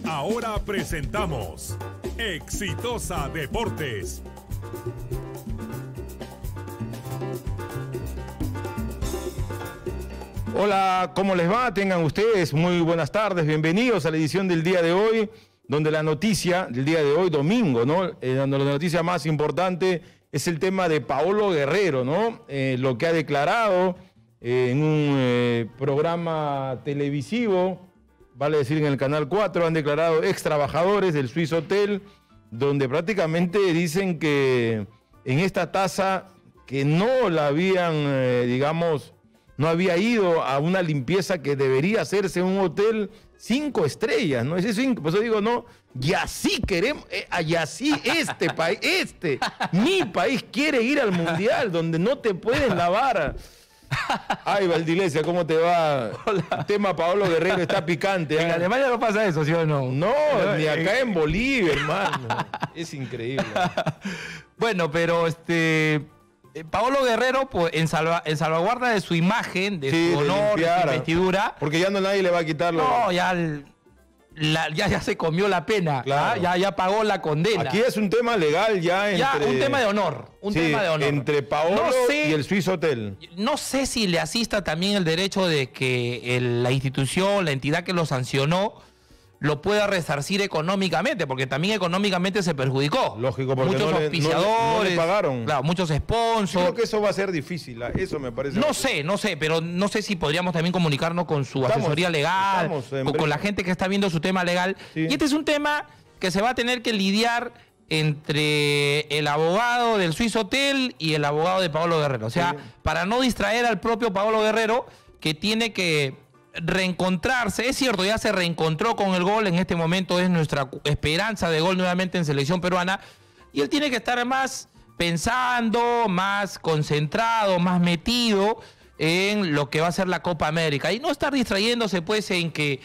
Ahora presentamos Exitosa Deportes. Hola, ¿cómo les va? Tengan ustedes muy buenas tardes, bienvenidos a la edición del día de hoy, donde la noticia del día de hoy, domingo, ¿no? Donde la noticia más importante es el tema de Paolo Guerrero, ¿no? Lo que ha declarado en un programa televisivo, vale decir en el Canal 4, han declarado ex trabajadores del Swiss Hotel, donde prácticamente dicen que en esta tasa que no la habían, digamos, no había ido a una limpieza que debería hacerse en un hotel 5 estrellas, ¿no? Ese 5, por eso digo, no, y así queremos, y así este país, mi país quiere ir al Mundial, donde no te pueden lavar. Ay, Valdilesia, ¿cómo te va? Hola. El tema Paolo Guerrero está picante. En Alemania no pasa eso, ¿sí o no? No, ni acá en Bolivia, hermano. Es increíble. Bueno, pero Paolo Guerrero, pues, en salvaguarda de su imagen, de Sí, su de honor, de limpiar, su investidura. porque ya no nadie le va a quitarlo. No, ya se comió la pena. Claro. Ya pagó la condena. Aquí es un tema legal ya entre... Ya, un tema de honor. Un Sí, tema de honor. entre Paolo No sé- y el Swiss Hotel. No sé si le asista también el derecho de que la institución, la entidad que lo sancionó, lo pueda resarcir económicamente, porque también económicamente se perjudicó. Lógico, porque muchos no le auspiciadores, pagaron. claro, muchos Yo sponsors. creo que eso va a ser difícil, eso me parece. No sé, pero no sé si podríamos también comunicarnos con su Estamos- asesoría legal, estamos en o con la breve. gente que está viendo su tema legal. Sí. Y este es un tema que se va a tener que lidiar entre el abogado del Swiss Hotel y el abogado de Paolo Guerrero. O sea, Sí. para no distraer al propio Paolo Guerrero, que tiene que reencontrarse. Es cierto, ya se reencontró con el gol. En este momento es nuestra esperanza de gol nuevamente en selección peruana. Y él tiene que estar más pensando, más concentrado, más metido en lo que va a ser la Copa América. Y no estar distrayéndose pues en que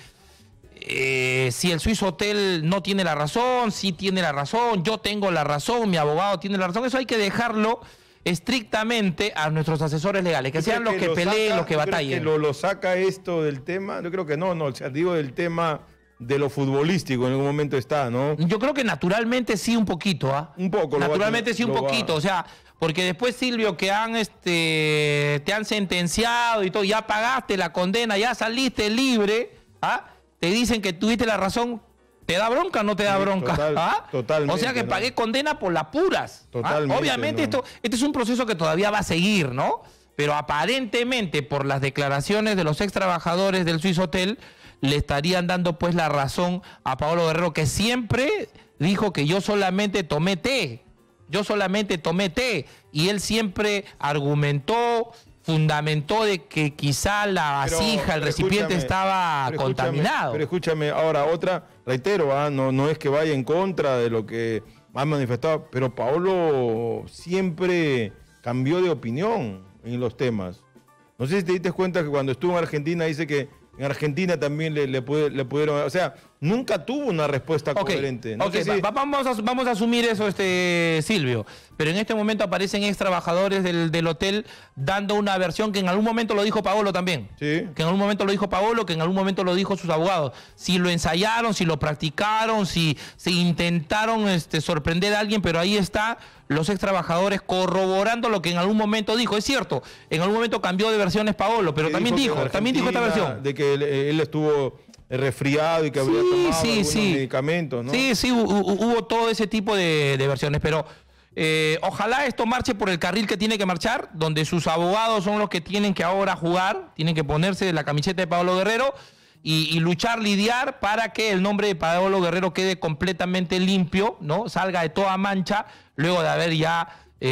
si el Swiss Hotel no tiene la razón, sí tiene la razón, yo tengo la razón, mi abogado tiene la razón. Eso hay que dejarlo estrictamente a nuestros asesores legales, que ¿Tú sean los crees que lo peleen, saca? los que ¿Tú crees batallen. que lo saca esto del tema? Yo creo que no, o sea, digo del tema de lo futbolístico, en algún momento está, ¿no? Yo creo que naturalmente sí un poquito, ¿ah? Un poco. Naturalmente sí un lo va- poquito, o sea, porque después, Silvio, que te han sentenciado y todo, ya pagaste la condena, ya saliste libre, ¿ah? Te dicen que tuviste la razón, ¿te da bronca o no te da Sí, bronca? totalmente, O sea que ¿no? pagué condena por las puras. Totalmente, Obviamente ¿no? este es un proceso que todavía va a seguir, ¿no? Pero aparentemente, por las declaraciones de los ex trabajadores del Swiss Hotel, le estarían dando pues la razón a Paolo Guerrero, que siempre dijo que yo solamente tomé té. Yo solamente tomé té. Y él siempre argumentó, fundamentó de que quizá la vasija, el recipiente estaba contaminado. Pero escúchame, ahora otra, reitero, no es que vaya en contra de lo que han manifestado, pero Paolo siempre cambió de opinión en los temas. No sé si te diste cuenta que cuando estuvo en Argentina dice que en Argentina también le pudieron, o sea, nunca tuvo una respuesta coherente. No Ok, sé si- vamos a asumir eso, Silvio. Pero en este momento aparecen ex trabajadores del hotel dando una versión que en algún momento lo dijo Paolo también. Sí. Que en algún momento lo dijo Paolo, que en algún momento lo dijo sus abogados. Si lo ensayaron, si lo practicaron, si intentaron sorprender a alguien, pero ahí está los ex trabajadores corroborando lo que en algún momento dijo. Es cierto, en algún momento cambió de versiones Paolo, pero que también que dijo en esta Argentina, versión. De que él estuvo resfriado y que habría tomado algunos medicamentos, ¿no? Sí, hubo todo ese tipo de versiones, pero ojalá esto marche por el carril que tiene que marchar, donde sus abogados son los que tienen que ahora jugar, tienen que ponerse la camiseta de Paolo Guerrero y luchar, lidiar para que el nombre de Paolo Guerrero quede completamente limpio, ¿no? Salga de toda mancha, luego de haber ya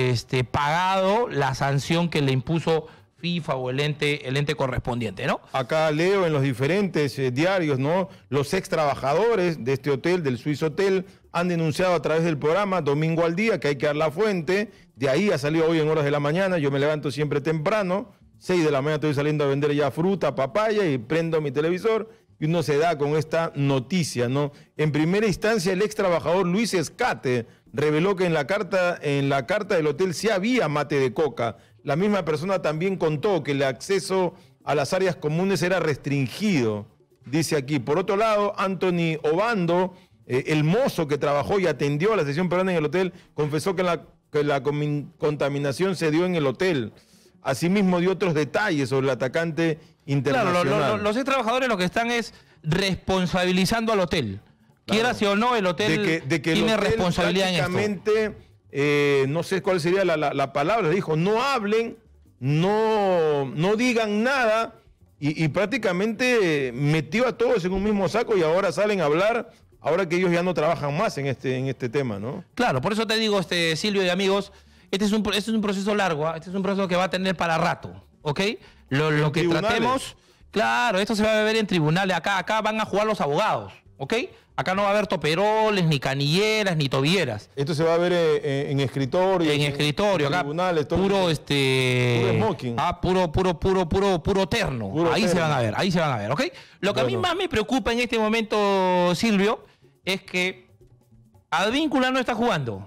pagado la sanción que le impuso FIFA o el ente correspondiente, ¿no? Acá leo en los diferentes diarios, ¿no? Los ex trabajadores de este hotel, del Swiss Hotel, han denunciado a través del programa Domingo al Día, que hay que dar la fuente. De ahí ha salido hoy en horas de la mañana. Yo me levanto siempre temprano. 6 de la mañana estoy saliendo a vender ya fruta, papaya, y prendo mi televisor y uno se da con esta noticia, ¿no? En primera instancia, el ex trabajador Luis Escate reveló que en la carta del hotel sí había mate de coca. La misma persona también contó que el acceso a las áreas comunes era restringido dice aquí. Por otro lado, Anthony Obando, el mozo que trabajó y atendió a la selección peruana en el hotel, confesó que la contaminación se dio en el hotel. Asimismo dio otros detalles sobre el atacante internacional. Claro, los ex trabajadores lo que están es responsabilizando al hotel. Claro. Quiera sí o no, el hotel de que tiene el hotel responsabilidad en esto. No sé cuál sería la palabra, dijo, no hablen, no digan nada, y prácticamente metió a todos en un mismo saco y ahora salen a hablar, ahora que ellos ya no trabajan más en este tema, ¿no? Claro, por eso te digo, Silvio y amigos, este es un proceso largo, este es un proceso que va a tener para rato, ¿ok? Lo que tratemos, claro, esto se va a ver en tribunales, acá van a jugar los abogados, ¿ok? Acá no va a haber toperoles, ni canilleras, ni tobilleras. Esto se va a ver en escritorio. En escritorio, acá tribunales, puro puro smoking. Puro terno. Ahí se van a ver, ¿ok? Lo que a mí más me preocupa en este momento, Silvio, es que Advíncula no está jugando.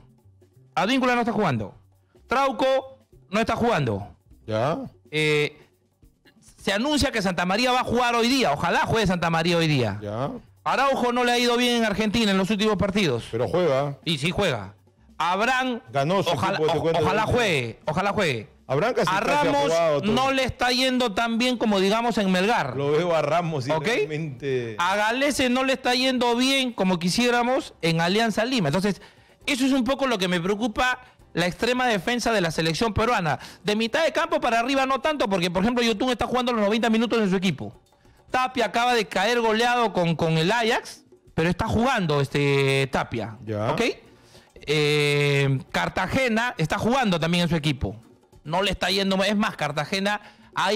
Trauco no está jugando. ¿Ya? Se anuncia que Santa María va a jugar hoy día. Ojalá juegue Santa María hoy día. ¿Ya? Araujo no le ha ido bien en Argentina en los últimos partidos. Pero juega. Y sí juega. Abraham, ganó su ojalá juegue. Abraham casi a Ramos no le está yendo tan bien como digamos en Melgar. Lo veo a Ramos y ¿Okay? realmente... A Galese no le está yendo bien como quisiéramos en Alianza Lima. Entonces, eso es un poco lo que me preocupa, la extrema defensa de la selección peruana. De mitad de campo para arriba no tanto, porque por ejemplo Yotun está jugando los 90 minutos en su equipo. Tapia acaba de caer goleado con el Ajax, pero está jugando Tapia. Ya. ¿Ok? Cartagena está jugando también en su equipo. No le está yendo. Es más, Cartagena ha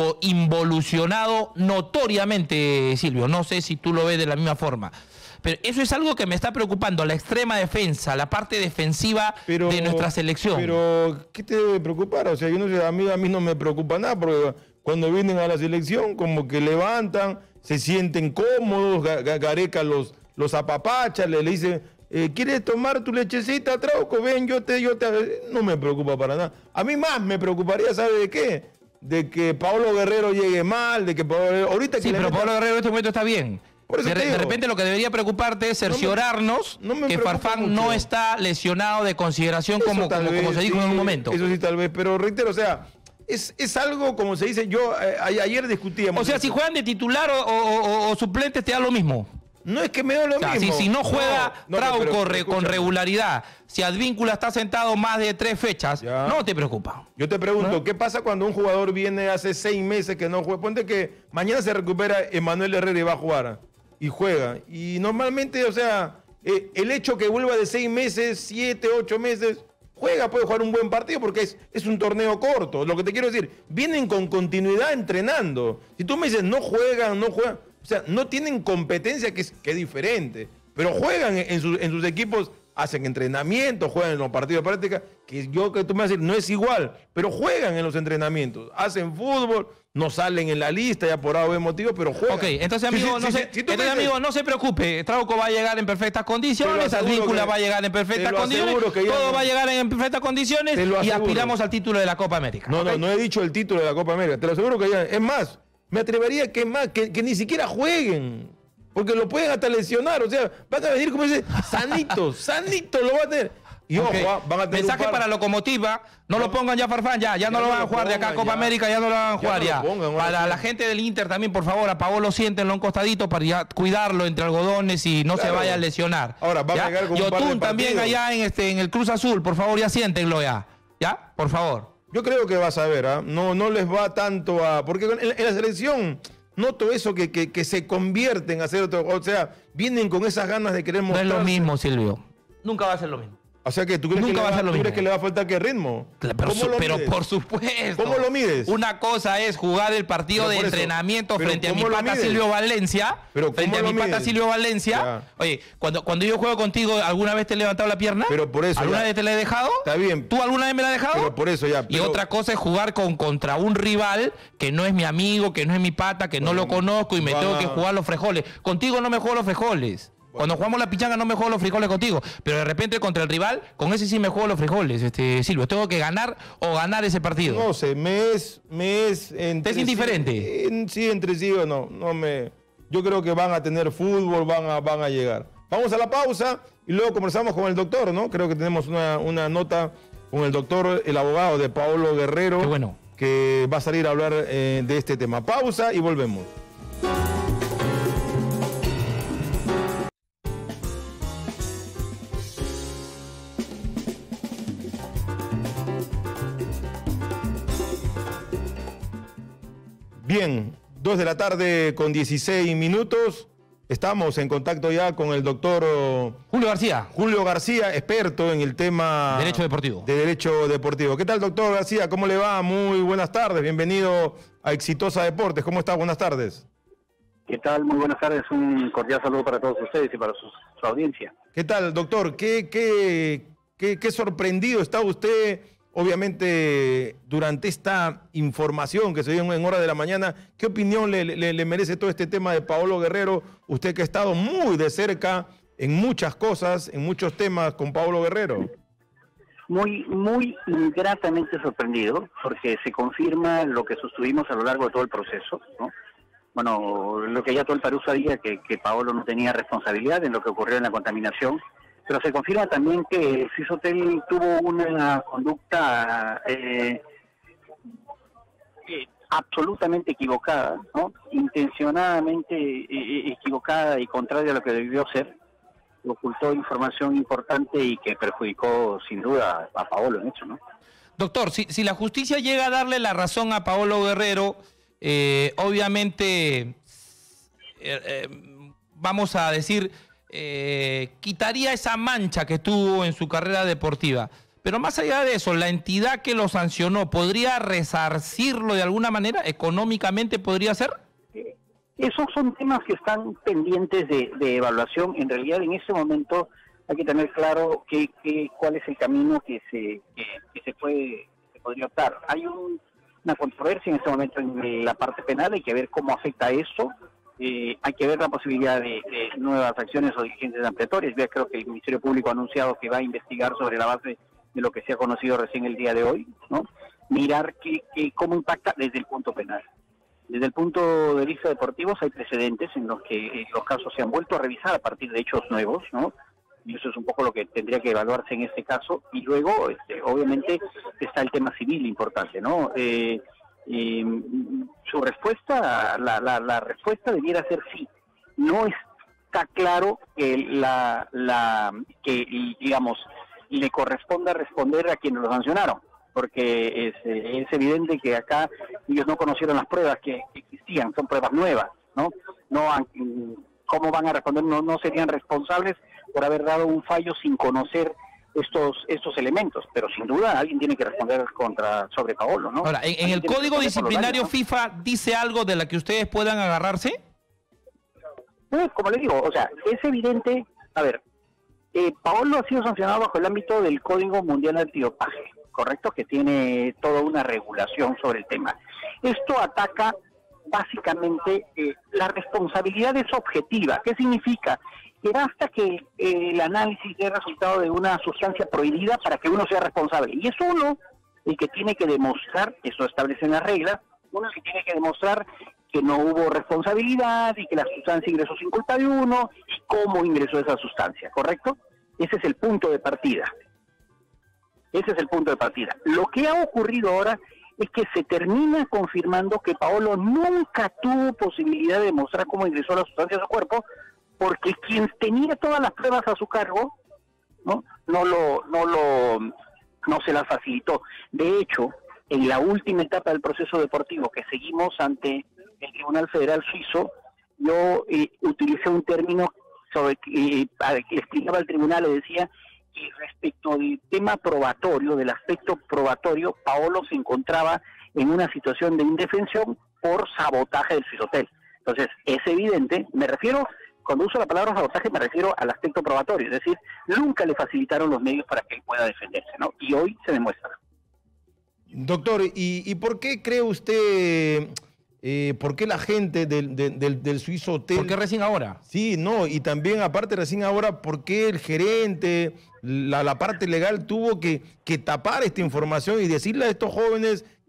involucionado notoriamente, Silvio. No sé si tú lo ves de la misma forma. Pero eso es algo que me está preocupando, la extrema defensa, la parte defensiva de nuestra selección. Pero, ¿qué te debe preocupar? O sea, yo no sé, a mí no me preocupa nada, porque cuando vienen a la selección, como que levantan, se sienten cómodos, Gareca los apapacha, le dice, ¿quieres tomar tu lechecita, Trauco? Ven, yo te... No me preocupa para nada. A mí más me preocuparía, ¿sabe de qué? De que Paolo Guerrero llegue mal, de que ahorita que sí, pero Paolo Guerrero en este momento está bien. De repente lo que debería preocuparte es cerciorarnos que Farfán no está lesionado de consideración como se dijo en un momento. Eso sí, tal vez, pero reitero, o sea, es algo, como se dice, ayer discutíamos. O sea, si juegan de titular o suplentes te da lo mismo. No es que me da lo mismo. Si no juega Trauco con regularidad, si Advíncula está sentado más de 3 fechas, ya no te preocupa. Yo te pregunto, ¿qué pasa cuando un jugador viene hace 6 meses que no juega? Ponte que mañana se recupera Emmanuel Herrera y va a jugar. Y juega. Y normalmente, o sea, el hecho que vuelva de 6 meses, 7, 8 meses, puede jugar un buen partido porque es un torneo corto. Lo que te quiero decir, vienen con continuidad entrenando. Si tú me dices, no juegan, o sea, no tienen competencia, que es diferente, pero juegan en sus equipos, hacen entrenamientos, juegan en los partidos de práctica, que tú me vas a decir, no es igual, pero juegan en los entrenamientos, hacen fútbol, no salen en la lista ya por algún motivo, pero juegan. Ok, entonces amigo, no se preocupe, Trauco va a llegar en perfectas condiciones, Advíncula va a llegar en perfectas condiciones, todo va a llegar en perfectas condiciones y aspiramos al título de la Copa América. No he dicho el título de la Copa América, te lo aseguro que ya, es más, me atrevería que ni siquiera jueguen. Porque lo pueden hasta lesionar, o sea, van a venir como dice, sanito lo va a tener. Y ojo, van a tener mensaje para Locomotiva, no lo pongan ya Farfán, ya no lo van a jugar de acá a Copa América, ya no lo van a jugar ya. Para la gente del Inter también, por favor, a Paolo siéntenlo a un costadito para ya cuidarlo entre algodones y no se vaya a lesionar. Ahora, va a pegar con un par de Yotun también allá en el Cruz Azul, por favor, ya siéntenlo ya, por favor. Yo creo que vas a ver, no les va tanto a... Porque en la selección... Noto eso que se convierten a hacer otro, o sea, vienen con esas ganas de querer mostrarse. No es lo mismo, Silvio. Nunca va a ser lo mismo. O sea que tú crees que le va a faltar qué ritmo. Pero por supuesto. ¿Cómo lo mides? Una cosa es jugar el partido de entrenamiento frente a mi pata Silvio Valencia. Frente a mi pata Silvio Valencia. Oye, cuando yo juego contigo, ¿alguna vez te he levantado la pierna? Pero por eso. ¿Alguna vez te la he dejado? Está bien. ¿Tú alguna vez me la has dejado? Pero por eso ya. Y otra cosa es jugar contra un rival que no es mi amigo, que no es mi pata, que no lo conozco y me tengo que jugar los frijoles. Contigo no me juego los frijoles. Cuando jugamos la pichanga no me juego los frijoles contigo, pero de repente contra el rival, con ese sí me juego los frijoles, Silvio. Tengo que ganar ganar ese partido. No sé, me es ¿Es indiferente? Sí, entre sí o no. yo creo que van a tener fútbol, van a llegar. Vamos a la pausa y luego conversamos con el doctor, ¿no? Creo que tenemos una nota con el doctor, el abogado de Paolo Guerrero, qué bueno, que va a salir a hablar de este tema. Pausa y volvemos. Bien, 2 de la tarde con 16 minutos. Estamos en contacto ya con el doctor Julio García. Julio García, experto en el tema Derecho deportivo. De derecho deportivo. ¿Qué tal, doctor García? ¿Cómo le va? Muy buenas tardes. Bienvenido a Exitosa Deportes. ¿Cómo está? Buenas tardes. ¿Qué tal? Muy buenas tardes. Un cordial saludo para todos ustedes y para su audiencia. ¿Qué tal, doctor? ¿Qué sorprendido está usted, obviamente, durante esta información que se dio en hora de la mañana? ¿Qué opinión le merece todo este tema de Paolo Guerrero? Usted que ha estado muy de cerca en muchas cosas, en muchos temas con Paolo Guerrero. Muy gratamente sorprendido, porque se confirma lo que sostuvimos a lo largo de todo el proceso, ¿no? Bueno, lo que ya todo el Perú sabía, que Paolo no tenía responsabilidad en lo que ocurrió en la contaminación, pero se confirma también que Swiss Hotel tuvo una conducta absolutamente equivocada, ¿no? Intencionadamente equivocada y contraria a lo que debió ser. Ocultó información importante y que perjudicó sin duda a Paolo en hecho, ¿no? Doctor, si la justicia llega a darle la razón a Paolo Guerrero, obviamente, vamos a decir, quitaría esa mancha que tuvo en su carrera deportiva. Pero más allá de eso, la entidad que lo sancionó, ¿podría resarcirlo de alguna manera? ¿Económicamente podría ser? Esos son temas que están pendientes de evaluación. En realidad, en este momento hay que tener claro cuál es el camino que se podría optar. Hay una controversia en este momento en la parte penal, hay que ver cómo afecta eso. Hay que ver la posibilidad de nuevas acciones o diligencias ampliatorias. Ya creo que el Ministerio Público ha anunciado que va a investigar sobre la base de lo que se ha conocido recién el día de hoy, ¿no? Mirar cómo impacta desde el punto penal. Desde el punto de vista deportivo hay precedentes en los que los casos se han vuelto a revisar a partir de hechos nuevos, ¿no? Y eso es un poco lo que tendría que evaluarse en este caso. Y luego, obviamente, está el tema civil importante, ¿no? Su respuesta, la respuesta debiera ser sí. No está claro que digamos, le corresponda responder a quienes lo sancionaron, porque es evidente que acá ellos no conocieron las pruebas que existían, son pruebas nuevas, ¿no? ¿Cómo van a responder? No serían responsables por haber dado un fallo sin conocer estos elementos, pero sin duda alguien tiene que responder sobre Paolo, ¿no? Ahora, ¿en el Código Disciplinario FIFA dice algo de la que ustedes puedan agarrarse? Pues, como le digo, o sea, es evidente, a ver, Paolo ha sido sancionado bajo el ámbito del Código Mundial Antidopaje, ¿correcto? Que tiene toda una regulación sobre el tema. Esto ataca básicamente la responsabilidad es objetiva. ¿Qué significa? Que basta que el análisis dé resultado de una sustancia prohibida para que uno sea responsable. Y es uno el que tiene que demostrar, eso establecen las reglas, uno el que tiene que demostrar que no hubo responsabilidad y que la sustancia ingresó sin culpa de uno y cómo ingresó esa sustancia, ¿correcto? Ese es el punto de partida. Ese es el punto de partida. Lo que ha ocurrido ahora es que se termina confirmando que Paolo nunca tuvo posibilidad de demostrar cómo ingresó la sustancia a su cuerpo, porque quien tenía todas las pruebas a su cargo, no se las facilitó. De hecho, en la última etapa del proceso deportivo que seguimos ante el Tribunal Federal Suizo, yo utilicé un término sobre que le explicaba al tribunal, le decía que respecto del tema probatorio, del aspecto probatorio, Paolo se encontraba en una situación de indefensión por sabotaje del Swiss Hotel. Entonces, es evidente, cuando uso la palabra sabotaje me refiero al aspecto probatorio, es decir, nunca le facilitaron los medios para que él pueda defenderse, ¿no? Y hoy se demuestra. Doctor, ¿y por qué cree usted, por qué la gente del Swiss Hotel? ¿Por qué recién ahora? Sí, no, y también aparte recién ahora, ¿por qué el gerente, la parte legal tuvo que tapar esta información y decirle a estos jóvenes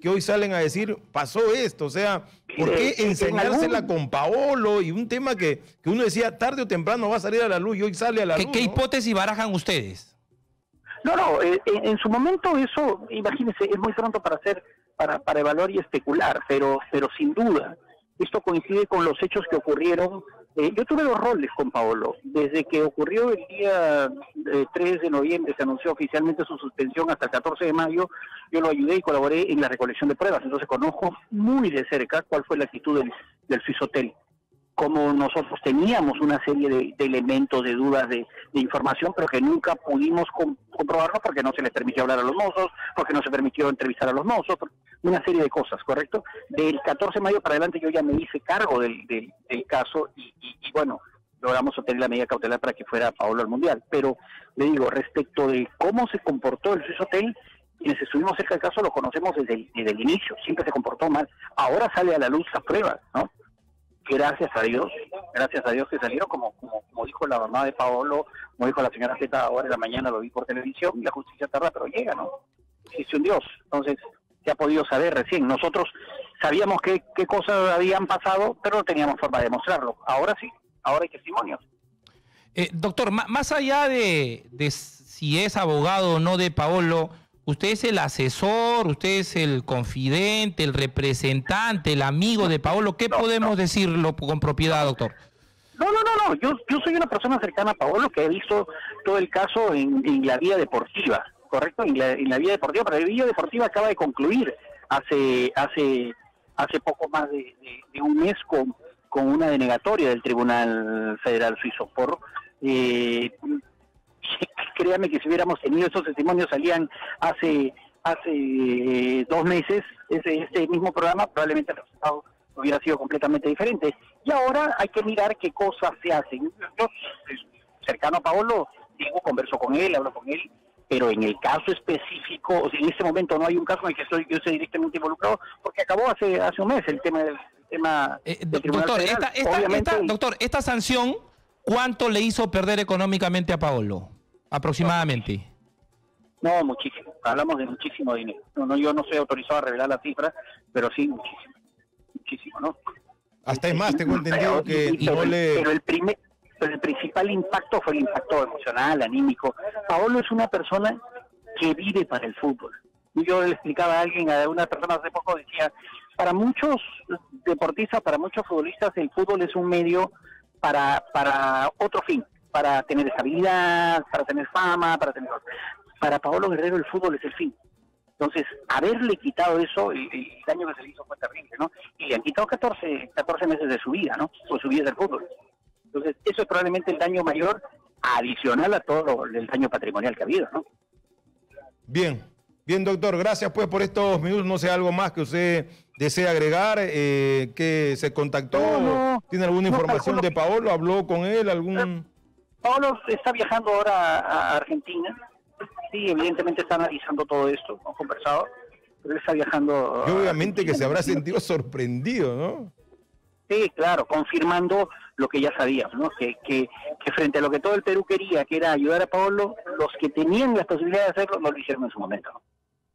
que hoy salen a decir, pasó esto? O sea, ¿por qué enseñársela con Paolo? Y un tema que uno decía, tarde o temprano va a salir a la luz y hoy sale a la luz. ¿Qué ¿no? hipótesis barajan ustedes? No, en su momento eso, imagínense, es muy pronto para evaluar y especular, pero sin duda, esto coincide con los hechos que ocurrieron. Yo tuve 2 roles con Paolo. Desde que ocurrió el día 3 de noviembre, se anunció oficialmente su suspensión hasta el 14 de mayo, yo lo ayudé y colaboré en la recolección de pruebas. Entonces conozco muy de cerca cuál fue la actitud del Swiss Hotel. Como nosotros teníamos una serie de elementos, de dudas, de información, pero que nunca pudimos comprobarlo porque no se les permitió hablar a los mozos, porque no se permitió entrevistar a los mozos, una serie de cosas, ¿correcto? Del 14 de mayo para adelante yo ya me hice cargo del caso y bueno, logramos obtener la medida cautelar para que fuera Paolo al Mundial. Pero le digo, respecto de cómo se comportó el Swiss Hotel, quienes estuvimos cerca del caso lo conocemos desde el inicio, siempre se comportó mal. Ahora sale a la luz las pruebas, ¿no? Gracias a Dios que salieron, como dijo la mamá de Paolo, como dijo la señora Zeta ahora en la mañana, lo vi por televisión, la justicia tarda, pero llega, ¿no? Existe un Dios, entonces se ha podido saber recién. Nosotros sabíamos qué cosas habían pasado, pero no teníamos forma de demostrarlo. Ahora sí, ahora hay testimonios. Doctor, más allá de si es abogado o no de Paolo, usted es el asesor, usted es el confidente, el representante, el amigo de Paolo. ¿Qué podemos decirlo con propiedad, doctor? No. Yo soy una persona cercana a Paolo que he visto todo el caso en la vía deportiva, ¿correcto? En la vía deportiva, pero la vía deportiva acaba de concluir hace poco más de un mes con una denegatoria del Tribunal Federal Suizo por... créame que si hubiéramos tenido esos testimonios salían hace 2 meses, este mismo programa, probablemente el resultado hubiera sido completamente diferente. Y ahora hay que mirar qué cosas se hacen. Yo, cercano a Paolo, digo, converso con él, hablo con él, pero en el caso específico, o sea, en este momento no hay un caso en el que yo estoy directamente involucrado, porque acabó hace un mes el tema del Tribunal Federal. Doctor, esta sanción, ¿cuánto le hizo perder económicamente a Paolo? Aproximadamente. No, muchísimo. Hablamos de muchísimo dinero. No, yo no soy autorizado a revelar la cifra, pero sí muchísimo, ¿no? Hasta es más, tengo entendido que pero el principal impacto fue el impacto emocional, anímico. Paolo es una persona que vive para el fútbol. Yo le explicaba a una persona hace poco, decía, para muchos deportistas, para muchos futbolistas, el fútbol es un medio para otro fin, para tener estabilidad, para tener fama, para Paolo Guerrero el fútbol es el fin. Entonces, haberle quitado eso, el daño que se le hizo fue terrible, ¿no? Y le han quitado 14 meses de su vida, ¿no? O su vida del fútbol. Entonces, eso es probablemente el daño mayor, adicional a todo el daño patrimonial que ha habido, ¿no? Bien, doctor, gracias pues por estos minutos. No sé, algo más que usted desea agregar, que se contactó, ¿tiene alguna información de Paolo? ¿Habló con él? Paolo está viajando ahora a Argentina. Sí, evidentemente está analizando todo esto, hemos conversado, pero él está viajando... Y obviamente que se habrá sentido sorprendido, ¿no? Sí, claro, confirmando lo que ya sabíamos, ¿no? Que frente a lo que todo el Perú quería, que era ayudar a Paolo, los que tenían la posibilidad de hacerlo no lo hicieron en su momento, ¿no?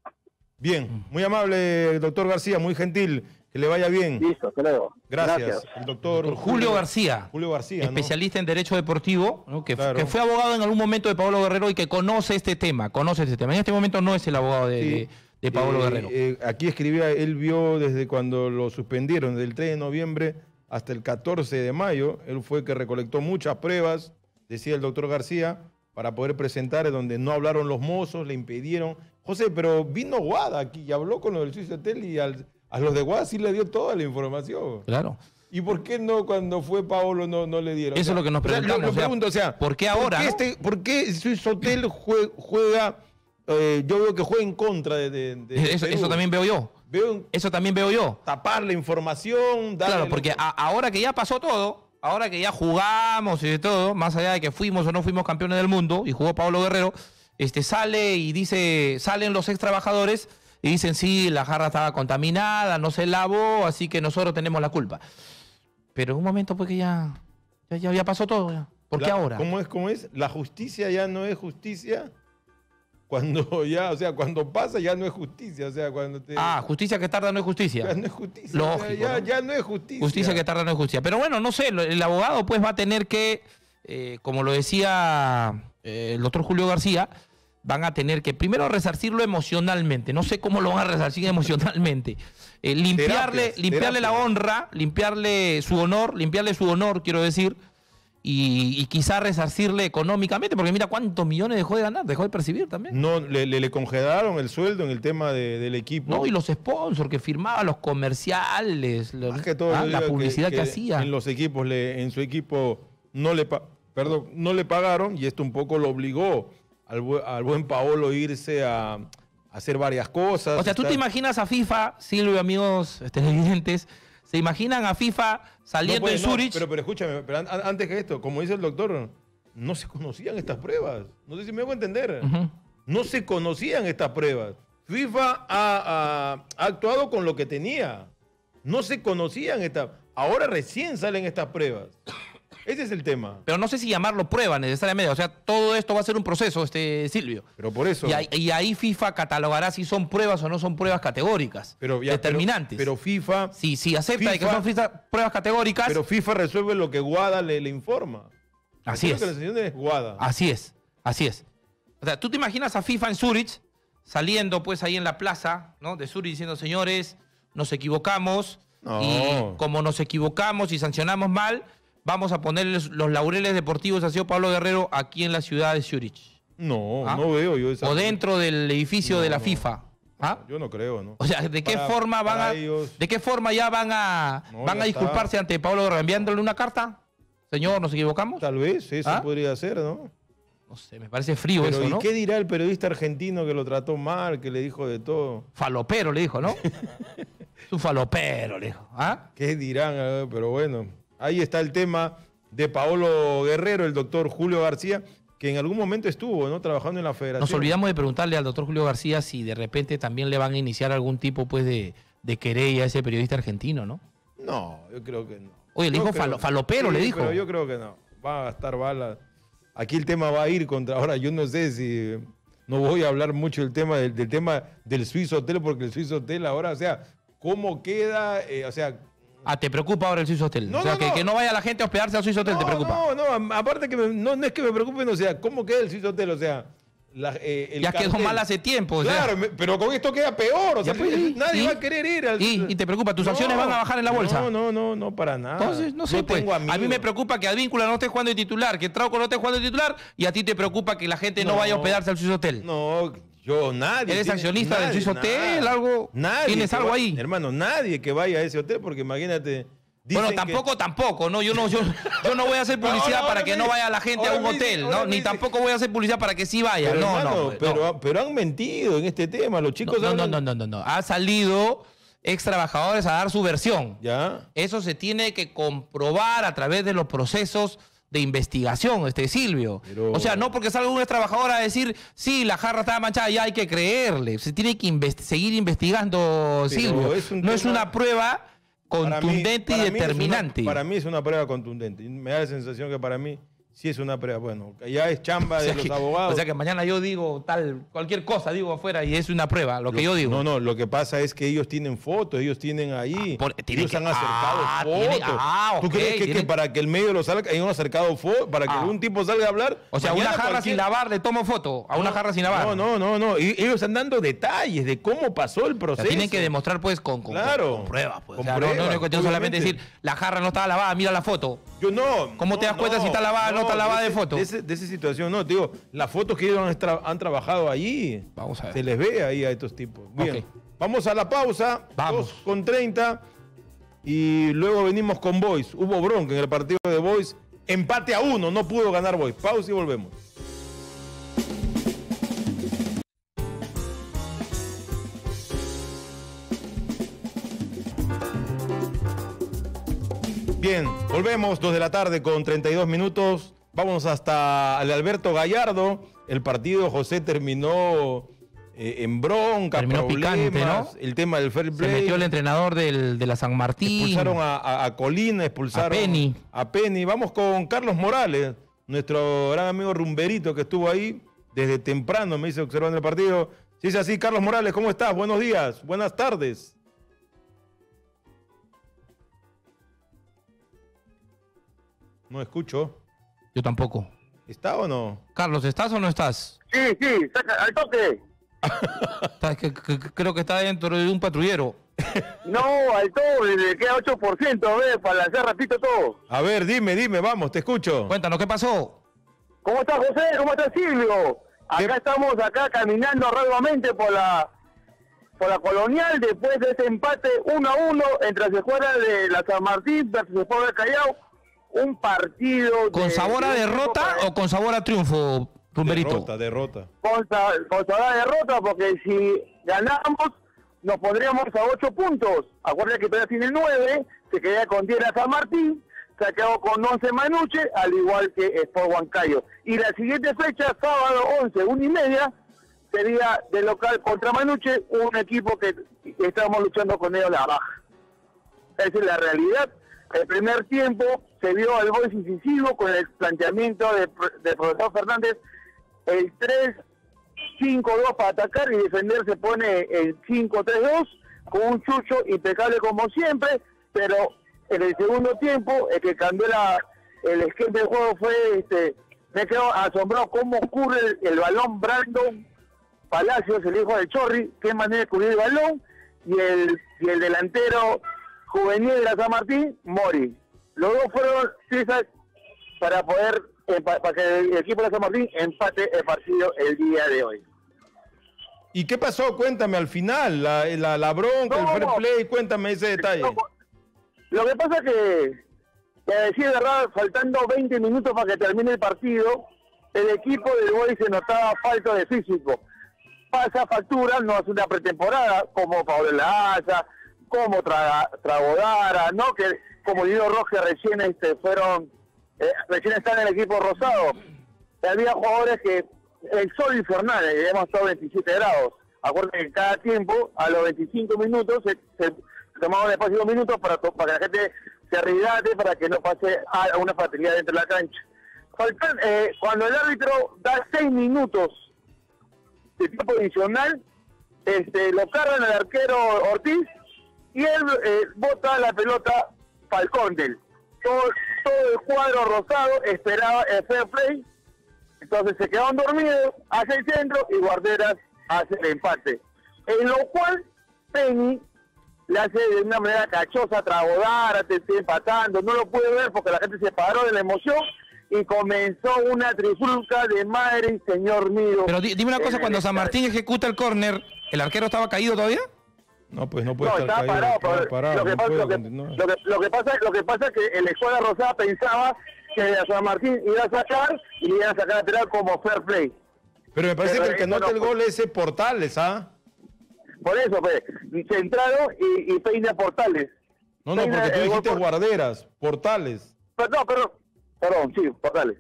Bien, muy amable, doctor García, muy gentil. Que le vaya bien. Listo, hasta luego. Gracias. El doctor Julio García, especialista en Derecho Deportivo, ¿no? que fue abogado en algún momento de Paolo Guerrero y que conoce este tema. En este momento no es el abogado de Paolo Guerrero. Aquí escribía, él vio desde cuando lo suspendieron, del 3 de noviembre hasta el 14 de mayo. Él fue el que recolectó muchas pruebas, decía el doctor García, para poder presentar, donde no hablaron los mozos, le impidieron. José, pero vino Guada aquí y habló con los del Swiss Hotel y a los de Guada sí le dio toda la información. Claro. ¿Y por qué no cuando fue Paolo no le dieron? Eso es lo que nos preguntamos. ¿Por qué ahora? ¿Por qué Swiss Hotel juega? Yo veo que juega en contra de eso también veo yo. Eso también veo yo. Tapar la información. Claro, porque ahora que ya pasó todo, ahora que ya jugamos y de todo, más allá de que fuimos o no fuimos campeones del mundo y jugó Paolo Guerrero, sale y dice, salen los ex trabajadores y dicen, sí, la jarra estaba contaminada, no se lavó, así que nosotros tenemos la culpa. Pero en un momento pues que ya pasó todo. ¿Por qué ahora? ¿Cómo es? ¿La justicia ya no es justicia? cuando ya, o sea, cuando pasa ya no es justicia, o sea, cuando te... Justicia que tarda no es justicia. Ya no es justicia. Lógico, o sea, ¿no? ya no es justicia. Justicia que tarda no es justicia. Pero bueno, no sé, el abogado pues va a tener que, como lo decía el doctor Julio García, van a tener que primero resarcirlo emocionalmente. No sé cómo lo van a resarcir emocionalmente. Limpiarle la honra, limpiarle su honor, quiero decir, y quizá resarcirle económicamente, porque mira cuántos millones dejó de ganar, dejó de percibir también. No, le congelaron el sueldo en el tema del equipo. No, y los sponsors que firmaba, los comerciales, Más que todo, la publicidad que hacía. En los equipos, en su equipo no le pagaron, y esto un poco lo obligó al buen Paolo irse a hacer varias cosas. O sea, ¿tú te imaginas a FIFA, Silvio, amigos televidentes, se imaginan a FIFA saliendo en Zurich? Pero escúchame, pero antes que esto, como dice el doctor, no se conocían estas pruebas. No sé si me hago entender. No se conocían estas pruebas. FIFA ha actuado con lo que tenía. No se conocían estas. Ahora recién salen estas pruebas. Ese es el tema. Pero no sé si llamarlo prueba necesariamente. O sea, todo esto va a ser un proceso, Silvio. Pero por eso. Y ahí FIFA catalogará si son pruebas o no son pruebas categóricas. Determinantes. Pero FIFA. Si acepta que son pruebas categóricas. Pero FIFA resuelve lo que Guada le informa. Así es. Que la decisión es Guada. Así es. O sea, tú te imaginas a FIFA en Zurich saliendo pues ahí en la plaza, ¿no? De Zurich diciendo, señores, nos equivocamos. No. Y como nos equivocamos y sancionamos mal, vamos a ponerles los laureles deportivos a señor Pablo Guerrero aquí en la ciudad de Zurich. No veo yo esa. O dentro del edificio de la FIFA. Yo no creo, ¿no? O sea, ¿de qué forma ya van a disculparse ante Pablo Guerrero? ¿Enviándole una carta? Señor, ¿nos equivocamos? Tal vez, eso podría ser, ¿no? No sé, me parece frío eso, ¿no? ¿Y qué dirá el periodista argentino que lo trató mal, que le dijo de todo? Falopero, le dijo, ¿no? Es un falopero, le dijo. ¿Qué dirán? Pero bueno, ahí está el tema de Paolo Guerrero, el doctor Julio García, que en algún momento estuvo, ¿no?, trabajando en la federación. Nos olvidamos de preguntarle al doctor Julio García si de repente también le van a iniciar algún tipo pues de querella a ese periodista argentino, ¿no? No, yo creo que no. Oye, le dijo falopero, le dijo. Pero yo creo que no. Va a gastar balas. Aquí el tema va a ir contra... Ahora, yo no sé si... No voy a hablar mucho del tema del Swiss Hotel, porque el Swiss Hotel ahora, o sea, ¿cómo queda? O sea... ¿te preocupa ahora el Swiss Hotel? Que no vaya la gente a hospedarse al Swiss Hotel, ¿te preocupa? No, aparte que no es que me preocupe, o sea, ¿cómo queda el Swiss Hotel? O sea... ya quedó mal hace tiempo. Claro, pero con esto queda peor. O sea, nadie va a querer ir. ¿Y te preocupa? ¿Tus acciones van a bajar en la bolsa? No, para nada. Entonces, no sé, pues. A mí me preocupa que Advíncula no esté jugando de titular, que Trauco no esté jugando de titular, y a ti te preocupa que la gente no vaya a hospedarse al Swiss Hotel. No, nadie. ¿Eres accionista del Swiss Hotel? ¿Tienes algo ahí? Hermano, nadie que vaya a ese hotel, porque imagínate... Bueno, tampoco, ¿no? Yo no voy a hacer publicidad para que no vaya la gente a un hotel, ¿no? Ni tampoco voy a hacer publicidad para que sí vaya. Pero han mentido en este tema, los chicos... No. Ha salido ex trabajadores a dar su versión. ¿Ya? Eso se tiene que comprobar a través de los procesos de investigación, Silvio. O sea, no porque salga un ex trabajador a decir, sí, la jarra estaba manchada, ya hay que creerle. Se tiene que seguir investigando, Silvio. No es una prueba contundente y determinante. Para mí es una prueba contundente. Me da la sensación que para mí sí es una prueba. Bueno, ya es chamba de los abogados. O sea que mañana yo digo cualquier cosa digo afuera y es una prueba, lo que yo digo. No, lo que pasa es que ellos tienen fotos, ellos tienen ahí. Ellos han acercado fotos. ¿Tú crees que para que el medio lo salga, ellos han acercado fotos? Para que algún tipo salga a hablar. O sea, una jarra sin lavar, le tomo foto a una jarra sin lavar. No. Ellos están dando detalles de cómo pasó el proceso. O sea, tienen que demostrar pues con pruebas. Pues. No es cuestión solamente decir, la jarra no estaba lavada, mira la foto. Yo no. ¿Cómo te das cuenta si está lavada o no está lavada de foto? De esa situación, no, te digo, las fotos que ellos han trabajado allí, vamos a ver. Se les ve ahí a estos tipos. Bien, vamos a la pausa, 2:30, y luego venimos con Boys. Hubo bronca en el partido de Boys, empate a 1, no pudo ganar Boys. Pausa y volvemos. Bien, volvemos, 2 de la tarde con 32 minutos. Vamos hasta el Alberto Gallardo. El partido, José, terminó en bronca, terminó picante, ¿no? El tema del fair play. Se metió el entrenador de la San Martín. Expulsaron a Colina, expulsaron a Penny. Vamos con Carlos Morales, nuestro gran amigo rumberito que estuvo ahí, desde temprano, me dice, observando el partido. Si es así, Carlos Morales, ¿cómo estás? Buenos días, buenas tardes. No escucho. Yo tampoco. ¿Está o no? Carlos, ¿estás o no estás? Sí, saca, al toque. Creo que está dentro de un patrullero. No, al toque, le queda 8%, para lanzar rapidito todo. A ver, dime, vamos, te escucho. Cuéntanos, ¿qué pasó? ¿Cómo está José? ¿Cómo está Silvio? Acá estamos caminando rápidamente por la Colonial después de ese empate 1-1 entre las escuelas de la San Martín versus el Pueblo del Callao. Un partido... ¿Con sabor a derrota o con sabor a triunfo, Rumberito? Derrota. Con sabor a derrota, porque si ganamos nos pondríamos a 8 puntos. Acuérdense que todavía tiene 9, se queda con 10 a San Martín, se ha quedado con 11 Manuche, al igual que Sport Huancayo. Y la siguiente fecha, sábado 11, 1:30, sería de local contra Manuche, un equipo que estamos luchando con ellos a la baja. Esa es la realidad. El primer tiempo se vio al Boys incisivo con el planteamiento del profesor Fernández, el 3-5-2 para atacar y defender se pone el 5-3-2 con un Chucho impecable como siempre, pero en el segundo tiempo el que cambió el esquema del juego fue, me quedo asombrado cómo ocurre el balón Brandon Palacios, el hijo de Chorri, qué manera de cubrir el balón, y el delantero juvenil de la San Martín, Mori. Los dos fueron piezas para poder, para que el equipo de la San Martín empate el partido el día de hoy. ¿Y qué pasó? Cuéntame al final, la bronca, el fair play, cuéntame ese detalle. Lo que pasa es que, decir verdad, faltando 20 minutos para que termine el partido, el equipo del Boys se notaba falta de físico. Pasa factura, no es una pretemporada, como Pablo Laza, como Tragodara, ¿no? Que como Guido Rojas recién recién están en el equipo rosado. Había jugadores que el sol infernal, hemos estado 27 grados. Acuérdense que cada tiempo, a los 25 minutos, se tomaban después 5 minutos para que la gente se rehidrate, para que no pase a una fatalidad dentro de la cancha. Cuando el árbitro da 6 minutos de tiempo adicional, lo cargan al arquero Ortiz y él bota la pelota para el córner. Todo el cuadro rosado esperaba el fair play, entonces se quedaron dormidos, hace el centro y Guarderas hace el empate. En lo cual Penny le hace de una manera cachosa, Tragodara, te estoy empatando, no lo pude ver porque la gente se paró de la emoción y comenzó una trifulca de madre y señor mío. Pero dime una cosa, cuando San Martín ejecuta el córner, ¿el arquero estaba caído todavía? No, pues no puede no, estar estaba caído, parado. Lo que pasa es que el Escuela Rosada pensaba que a San Martín iba a sacar y le iban a sacar a lateral como fair play. Pero me parece que el que anota el gol es Portales, ¿ah? Por eso, pues, centrado y peina Portales. No, porque tú dijiste Guarderas, Portales. Perdón, sí, Portales.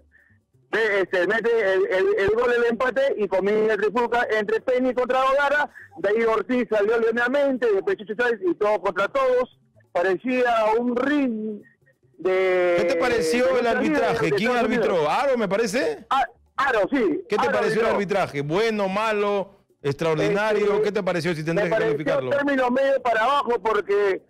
Mete el gol del empate y comienza el trifulca entre Penny contra Ogara. De ahí Ortiz salió leonamente, después Chucho Chávez y todos contra todos. Parecía un ring de... ¿Qué te pareció el arbitraje? ¿Quién arbitró? ¿Aro, me parece? Aro, sí. ¿Qué te pareció el arbitraje? ¿Bueno, malo, extraordinario? ¿Qué te pareció si tendrías que calificarlo? Término medio para abajo porque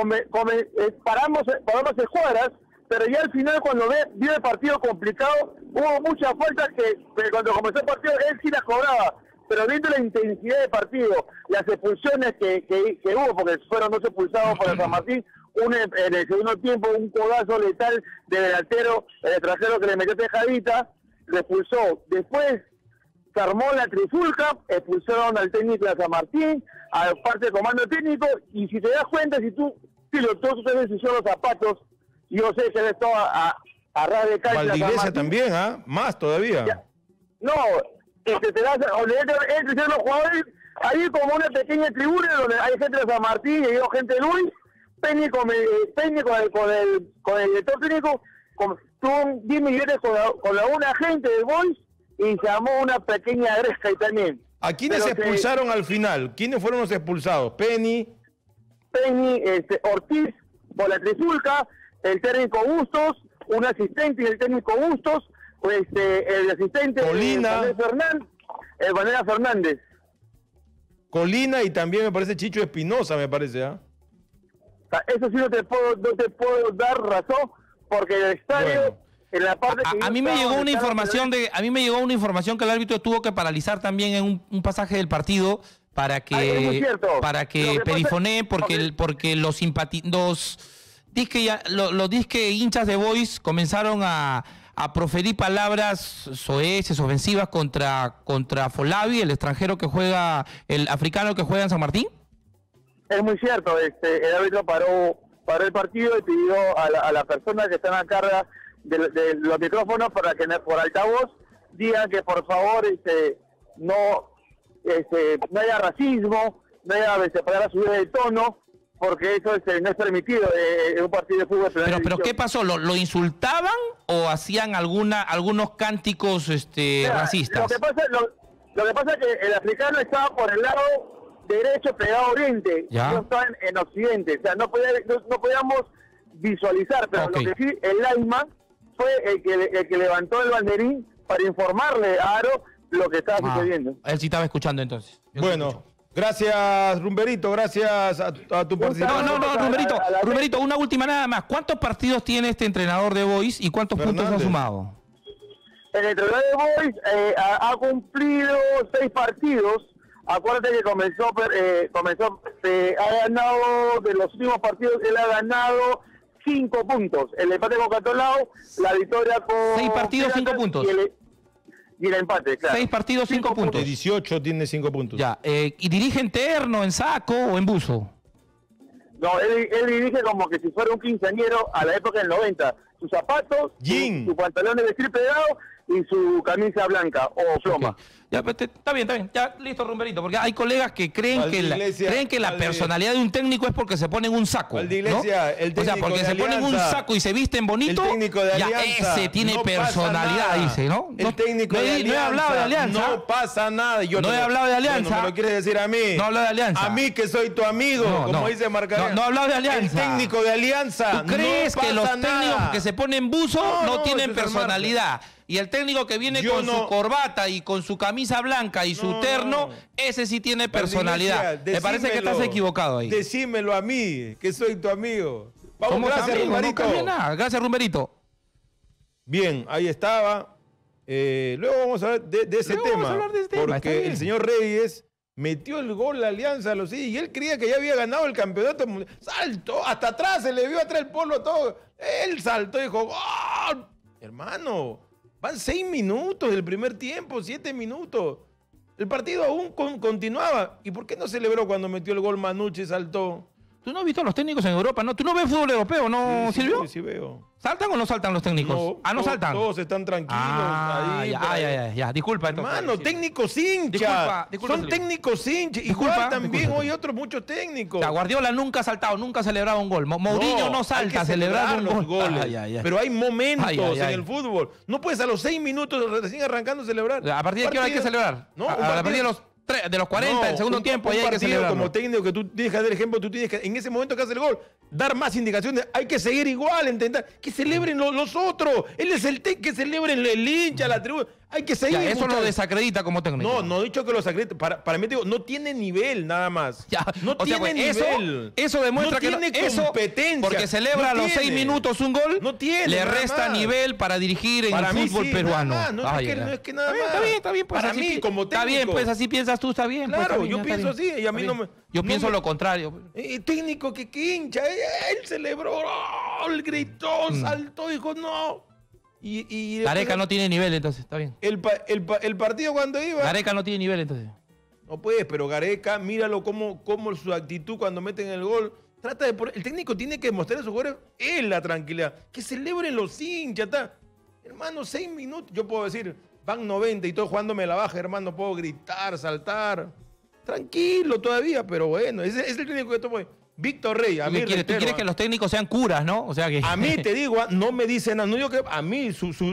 paramos escuadras, pero ya al final cuando vio el partido complicado, hubo muchas faltas que cuando comenzó el partido él sí las cobraba, pero viendo la intensidad del partido, las expulsiones que hubo, porque fueron 2 expulsados por el San Martín, uno en el segundo tiempo, un codazo letal de delantero, el extranjero que le metió tejadita, le expulsó. Después se armó la trifulca, expulsaron al técnico de San Martín, a parte del comando técnico, y si te das cuenta, todos ustedes hicieron los zapatos, yo sé que esto a ras de cancha. Valdiviesia también, ¿ah? Más todavía. Ya. No, te das, entre los jugadores, hay como una pequeña tribuna donde hay gente de San Martín y hay gente de Luis, Penny con el director técnico, tuvo 10 millones con la una gente del Boys y se armó una pequeña gresca ahí también. ¿A quiénes se expulsaron al final? ¿Quiénes fueron los expulsados? Penny, Ortiz por la trifulca, el técnico Bustos, un asistente y el técnico Bustos, el asistente Colina, Fernández, Vanessa Fernández. Colina y también me parece Chicho Espinosa, me parece, ¿ah? O sea, eso sí no te puedo dar razón, porque el estadio, Bueno. en la parte que A yo mí me estaba, llegó una estaba- información que el árbitro tuvo que paralizar también en un pasaje del partido para Ah, es muy que cierto. Lo que pasa- perifoneen porque- porque los disque hinchas de Boys comenzaron a proferir palabras soeces, ofensivas contra Folavi, el extranjero que juega, el africano que juega en San Martín. Es muy cierto, el árbitro paró el partido y pidió a la persona que está a cargo de los micrófonos para que por altavoz digan que por favor no haya racismo, no haya para subir el tono, porque eso no es permitido en un partido de fútbol. Pero ¿qué pasó? ¿Lo insultaban o hacían algunos cánticos racistas? Lo que pasa es que el africano estaba por el lado derecho pegado a oriente, Ya. no estaba en occidente, o sea, no podíamos visualizar, pero Ok. lo que sí, el lineman fue el que levantó el banderín para informarle a Aro lo que estaba sucediendo. Él sí estaba escuchando entonces. Yo sí Bueno, escucho. gracias, Rumberito, gracias a tu participación. No, Rumberito, una última nada más. ¿Cuántos partidos tiene este entrenador de Boys y cuántos puntos ha Fernández. sumado? El entrenador de Boys ha cumplido 6 partidos. Acuérdate que ha ganado de los últimos partidos, él ha ganado 5 puntos. El empate con Catolao, la victoria con 6 partidos, 5 puntos. Y el empate, claro. 6 partidos, 5 De puntos. 18 tiene 5 puntos. Ya, ¿y dirige en terno, en saco o en buzo? No, él dirige como que si fuera un quinceañero a la época del 90. Sus zapatos, Jean. su pantalón de vestir pegado y su camisa blanca o ploma. Ok. Ya, pues, está bien. Ya, listo, Rumberito. Porque hay colegas que creen Valdiglesia, que la personalidad de un técnico es porque se ponen un saco. Valdiglesia, ¿no? el O sea, técnico porque de se ponen un Alianza, saco y se visten bonito, el técnico de ya Alianza, ese tiene no pasa personalidad, nada. dice, ¿no? El técnico de Alianza, no he hablado de Alianza. no pasa nada. Yo No he hablado de Alianza. Bueno, me lo quieres decir a mí. No hablo de Alianza. A mí que soy tu amigo, No, como no. dice Marcarena. No he hablado de Alianza. El técnico de Alianza. ¿Tú crees no que los pasa técnicos nada. que se ponen buzo no tienen César personalidad? Y el técnico que viene Yo con no. su corbata y con su camisa blanca y su No, terno, no. ese sí tiene Valdiglesia, personalidad. Me parece que estás decímelo. equivocado ahí. Decímelo a mí, que soy tu amigo. Vamos, Somos gracias, amigos, no Rumberito. cambia nada. Gracias, Rumberito. Bien, ahí estaba. Luego vamos a hablar de ese Luego tema. vamos a hablar de ese tema, está Porque bien. el señor Reyes metió el gol a Alianza y él creía que ya había ganado el campeonato mundial. Saltó, hasta atrás, se le vio atrás el polo todo. Él saltó y dijo, ¡gol! Hermano, van 6 minutos del primer tiempo, 7 minutos. El partido aún continuaba. ¿Y por qué no celebró cuando metió el gol Manucci y saltó? ¿Tú no has visto a los técnicos en Europa? ¿No? ¿Tú no ves fútbol europeo, no, Sí, Silvio? Sí, sí veo. ¿Saltan o no saltan los técnicos? No, no saltan. Todos están tranquilos. Ah, ahí, ya, por ahí. ya. Disculpa, entonces. Hermano, Sí. técnicos hinchas. Disculpa, Son Felipe. técnicos hinchas. Disculpa, Igual también disculpa. hoy otros muchos técnicos. Ya, Guardiola nunca ha saltado, nunca ha celebrado un gol. Mourinho no hay salta que a celebrar un los gol. goles. Ay, ay, ay. Pero hay momentos Ay, ay, ay. en el fútbol. No puedes a los 6 minutos recién arrancando celebrar. ¿A partir de qué hora hay que celebrar? No, a un partir de partido- los 40, del segundo tiempo, ahí hay que partido celebrar. como técnico que tú tienes que dar ejemplo, tú tienes que, en ese momento que hace el gol, dar más indicaciones. Hay que seguir igual, intentar que celebren los otros. Él es el que celebren el hincha, la tribuna. Hay que seguir. Ya, eso lo muchachos. desacredita como técnico. No he dicho que lo sacrifique. Para mí, te digo, no tiene nivel nada más. Ya, No o sea, tiene pues, nivel. Eso demuestra no que tiene eso, competencia. porque celebra a No los 6 tiene. minutos un gol, No tiene, le nada resta más. nivel para dirigir en Para el mí fútbol sí, peruano. nada más. No, Ay, no es que nada más. Está bien, pues Para así mí, como Está bien, técnico. pues así piensas tú, está bien. pues, Claro, está bien, yo ya pienso está bien. así y a mí Está no bien. me... Yo no pienso me- lo contrario. técnico que hincha, él celebró, él gritó, saltó, dijo no. Y Gareca después no tiene nivel, entonces, está bien. el partido cuando iba... Gareca no tiene nivel, entonces. No puedes, pero Gareca, míralo cómo su actitud cuando meten el gol. El técnico tiene que mostrar a sus jugadores él la tranquilidad. Que celebren los hinchas. Hermano, 6 minutos. Yo puedo decir, van 90 y todo jugándome la baja, hermano. Puedo gritar, saltar. Tranquilo todavía, pero bueno, ese es el técnico que tomo. Víctor Rey, a mí ¿Tú reitero, quieres que los técnicos sean curas, no? O sea que... a mí te digo, no me dicen nada. No digo que a mí,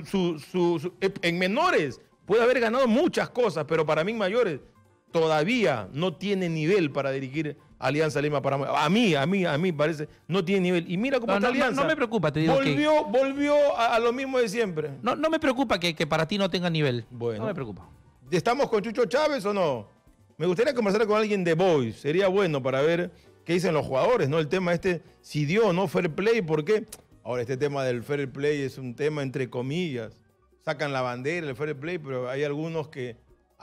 en menores, puede haber ganado muchas cosas, pero para mí en mayores todavía no tiene nivel para dirigir Alianza Lima. A mí parece, no tiene nivel. Y mira cómo No, está no, Alianza. no me preocupa, te digo que- Volvió a lo mismo de siempre. No me preocupa que para ti no tenga nivel. Bueno. No me preocupa. ¿Estamos con Chucho Chávez o no? Me gustaría conversar con alguien de Boys. Sería bueno para ver qué dicen los jugadores, ¿no? El tema si dio o no fair play, ¿por qué? Ahora, este tema del fair play es un tema entre comillas. Sacan la bandera, el fair play, pero hay algunos que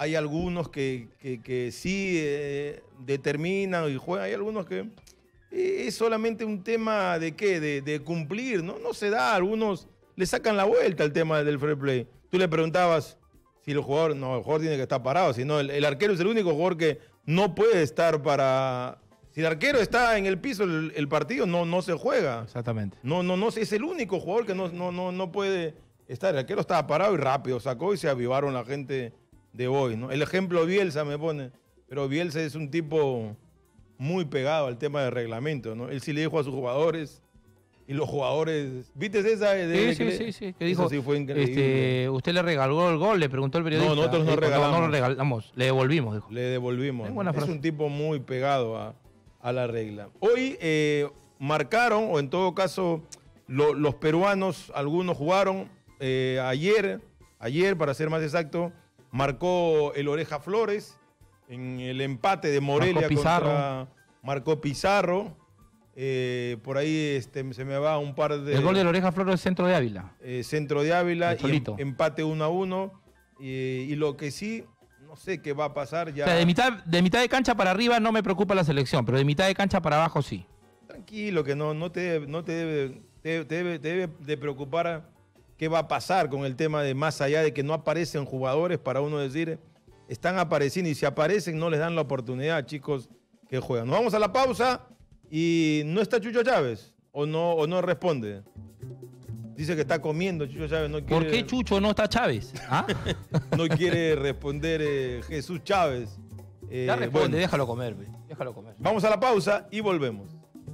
sí determinan y juegan. Hay algunos que es solamente un tema de qué, de cumplir, ¿no? No se da, algunos le sacan la vuelta al tema del fair play. Tú le preguntabas si el jugador tiene que estar parado, si no, el arquero es el único jugador que no puede estar para... Si el arquero está en el piso, el partido no se juega. Exactamente. No, es el único jugador que no puede estar. El arquero estaba parado y rápido sacó y se avivaron la gente de hoy, ¿no? El ejemplo Bielsa me pone, pero Bielsa es un tipo muy pegado al tema del reglamento, ¿no? Él sí le dijo a sus jugadores y los jugadores... ¿Viste esa? Sí. Que dijo, sí fue increíble. usted le regaló el gol, le preguntó el periodista. No, nosotros no regalamos. No lo regalamos, le devolvimos, dijo. Le devolvimos. Es un tipo muy pegado a la regla. Hoy marcaron, o en todo caso, los peruanos, algunos jugaron ayer, para ser más exacto, marcó el Oreja Flores en el empate de Morelia marcó Pizarro. Por ahí se me va un par de... El gol del Oreja Flores es Centro de Ávila. Centro de Ávila, y empate 1-1. Y lo que sí... No sé qué va a pasar ya. O sea, de mitad de cancha para arriba no me preocupa la selección, pero de mitad de cancha para abajo sí. Tranquilo, que no te debe de preocupar qué va a pasar con el tema de más allá de que no aparecen jugadores para uno decir, están apareciendo y si aparecen no les dan la oportunidad, chicos, que juegan. Nos vamos a la pausa y no está Chucho Chávez o no responde. Dice que está comiendo, Chucho Chávez no quiere... ¿Por qué Chucho no está Chávez? ¿Ah? No quiere responder Jesús Chávez. Ya responde, déjalo comer, déjalo comer. Vamos a la pausa y volvemos.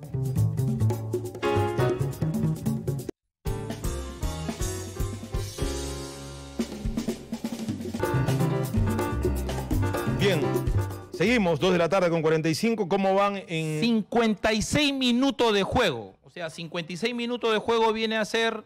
Bien, seguimos, 2 de la tarde con 45. ¿Cómo van en...? 56 minutos de juego. O sea, 56 minutos de juego viene a ser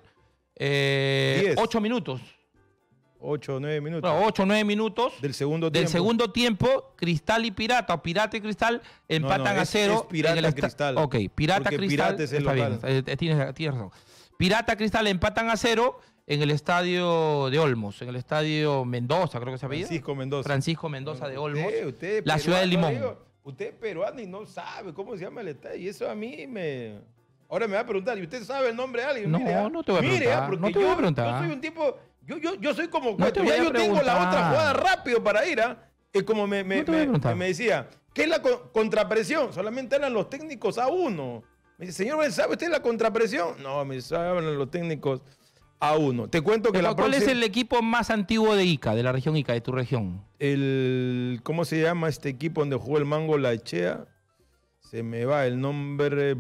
8 minutos. 8 o 9 minutos. No, 8 o 9 minutos. Del segundo tiempo. Del segundo tiempo, Cristal y Pirata, o Pirata y Cristal, empatan a 0. Es Pirata Cristal. Ok, Pirata Porque Cristal. Pirata es el está local. bien, tienes razón. Pirata Cristal empatan a 0 en el estadio de Olmos, en el estadio Mendoza, creo que se apellida. Francisco Mendoza de Olmos. Usted la ciudad de Limón. Usted es peruano y no sabe cómo se llma el estadio. Y eso a mí me... Ahora me va a preguntar, ¿y usted sabe el nombre de alguien? No, mire, no te voy a preguntar. Porque no te voy a preguntar. Yo soy un tipo... Yo soy como... No te voy ya a yo tengo preguntar. la otra jugada rápido para ir, ¿ah? Es como me decía, ¿qué es la contrapresión? Solamente eran los técnicos A1. Me dice, señor, ¿sabe usted la contrapresión? No, me saben los técnicos A1. Te cuento que ¿Cuál es el equipo más antiguo de Ica, de la región Ica, de tu región? ¿Cómo se llama este equipo donde jugó el Mango Laechea? Se me va el nombre.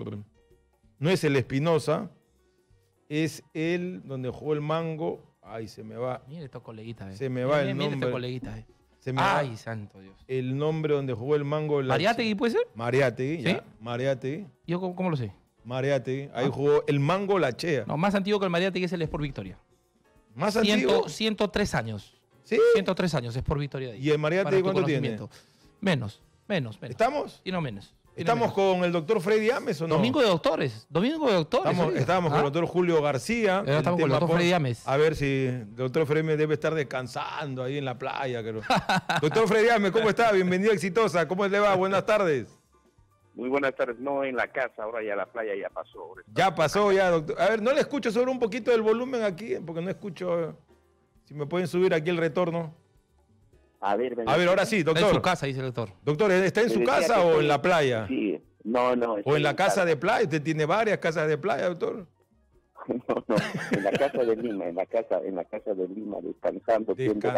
No es el Espinosa, es el donde jugó el Mango. Ay, se me va. Mira estos coleguitas. Se me va el nombre. Estos coleguitas. Ay, santo Dios. El nombre donde jugó el Mango. ¿Mariátegui puede ser? Mariátegui, ¿sí? Ya. Mariátegui. ¿Yo cómo lo sé? Mariátegui. Ahí jugó el Mango Laechea. No, más antiguo que el Mariátegui es el Sport Victoria. ¿Más antiguo? 103 años. ¿Sí? 103 años, Sport Victoria de ahí. ¿Y el Mariátegui cuánto tiene? Menos. ¿Estamos? Y no menos. ¿Estamos con el doctor Freddy Ames o no? Domingo de doctores. Estábamos con el doctor Julio García. Ahora estamos con el doctor Freddy Ames. A ver si el doctor Freddy Ames debe estar descansando ahí en la playa. Creo. Doctor Freddy Ames, ¿cómo está? Bienvenido a Exitosa. ¿Cómo le va? Buenas tardes. Muy buenas tardes. No, en la casa, ahora ya la playa ya pasó. Ya pasó, ya, doctor. A ver, no le escucho sobre un poquito del volumen aquí, porque no escucho. Si me pueden subir aquí el retorno. A ver, ahora sí, doctor. Está en su casa, dice el doctor. Doctor, ¿está en su casa o en la playa? Sí, no. ¿O en la casa de playa? ¿Usted tiene varias casas de playa, doctor? No, en la casa de Lima, en la casa de Lima, descansando.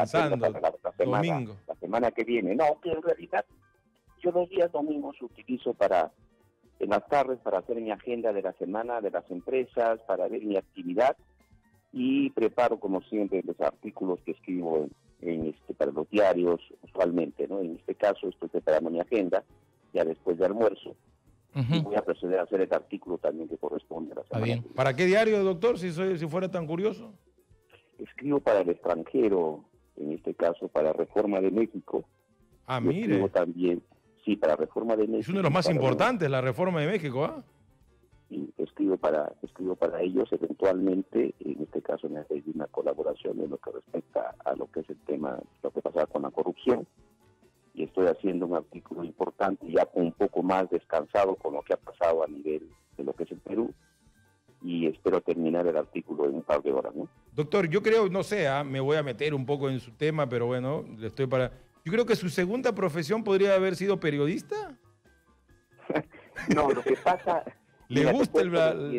Domingo. La semana que viene. No, que en realidad yo los días domingos utilizo en las tardes para hacer mi agenda de la semana, de las empresas, para ver mi actividad y preparo como siempre los artículos que escribo para los diarios usualmente, ¿no? En este caso estoy preparando mi agenda ya después de almuerzo y voy a proceder a hacer el artículo también que corresponde a la semana. Bien. ¿Para qué diario, doctor, si fuera tan curioso? Escribo para El Extranjero, en este caso para Reforma de México. Ah, Y escribo mire. también, sí, para Reforma de México. Es uno de los más para- importantes, la reforma de México, ¿ah? Y escribo para ellos. Eventualmente, en este caso me hace una colaboración en lo que respecta a lo que es el tema, lo que pasa con la corrupción. Y estoy haciendo un artículo importante, ya un poco más descansado con lo que ha pasado a nivel de lo que es el Perú. Y espero terminar el artículo en un par de horas, ¿no? Doctor, yo creo, no sé, me voy a meter un poco en su tema, pero bueno, estoy para... Yo creo que su segunda profesión podría haber sido periodista. No, lo que pasa... ¿Le mira, gusta el...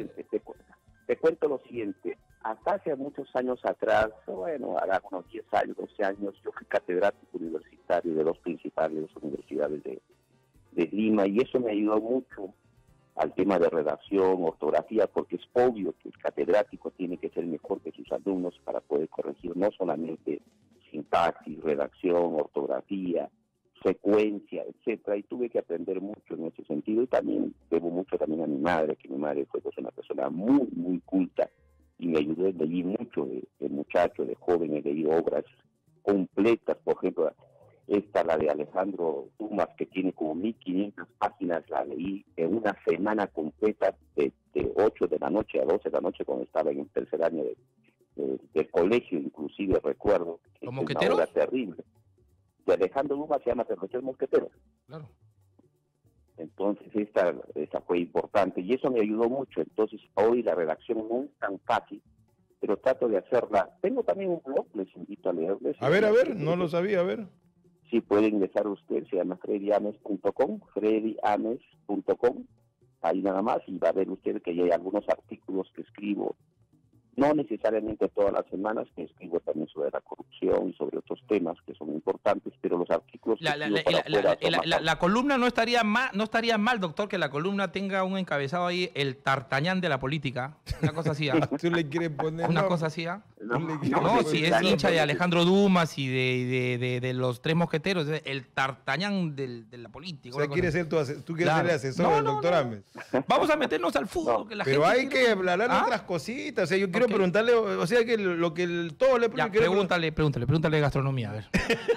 te cuento lo siguiente. Hasta hace muchos años atrás, bueno, hará unos 10 años, 12 años, yo fui catedrático universitario de dos principales universidades de Lima, y eso me ayudó mucho al tema de redacción, ortografía, porque es obvio que el catedrático tiene que ser mejor que sus alumnos para poder corregir no solamente sintaxis, redacción, ortografía, secuencia, etcétera, y tuve que aprender mucho en ese sentido, y también debo mucho también a mi madre, que mi madre fue pues una persona muy, muy culta, y me ayudó a leer mucho de muchacho, de joven, he leído obras completas, por ejemplo, esta, la de Alejandro Dumas, que tiene como 1500 páginas, la leí en una semana completa, de 8 de la noche a 12 de la noche, cuando estaba en el tercer año del colegio, inclusive recuerdo. ¿Los Es mosqueteros? una obra terrible. De Alejandro Dumas se llama Los Mosqueteros. Claro. Entonces esta fue importante y eso me ayudó mucho. Entonces hoy la redacción no es tan fácil, pero trato de hacerla. Tengo también un blog, les invito a leerles. A ver, no lo sabía, a ver. Sí, puede ingresar usted, se llama freddyames.com, freddyames.com, ahí nada más, y va a ver usted que hay algunos artículos que escribo, no necesariamente todas las semanas, que escribo también sobre la corrupción y sobre otros temas que son importantes, pero los artículos que escribo para afuera son más La columna no estaría mal, doctor, que la columna tenga un encabezado ahí, el Tartañán de la política. Una cosa así, ¿ah? Tú le quieres poner... Una no, cosa así, ¿ah? no, Si es hincha de Alejandro Dumas y de los tres mosqueteros, el Tartañán de la política. O sea, una quieres cosa ser tú quieres Claro. ser el asesor No, del no, doctor no. Ames. así. Vamos a meternos al fútbol. No, que la Pero gente hay quiere- que hablar ¿Ah? otras cositas. O sea, yo quiero Ok. preguntarle, o sea, que lo que todo le Ya, quiero pregúntale de gastronomía, a ver.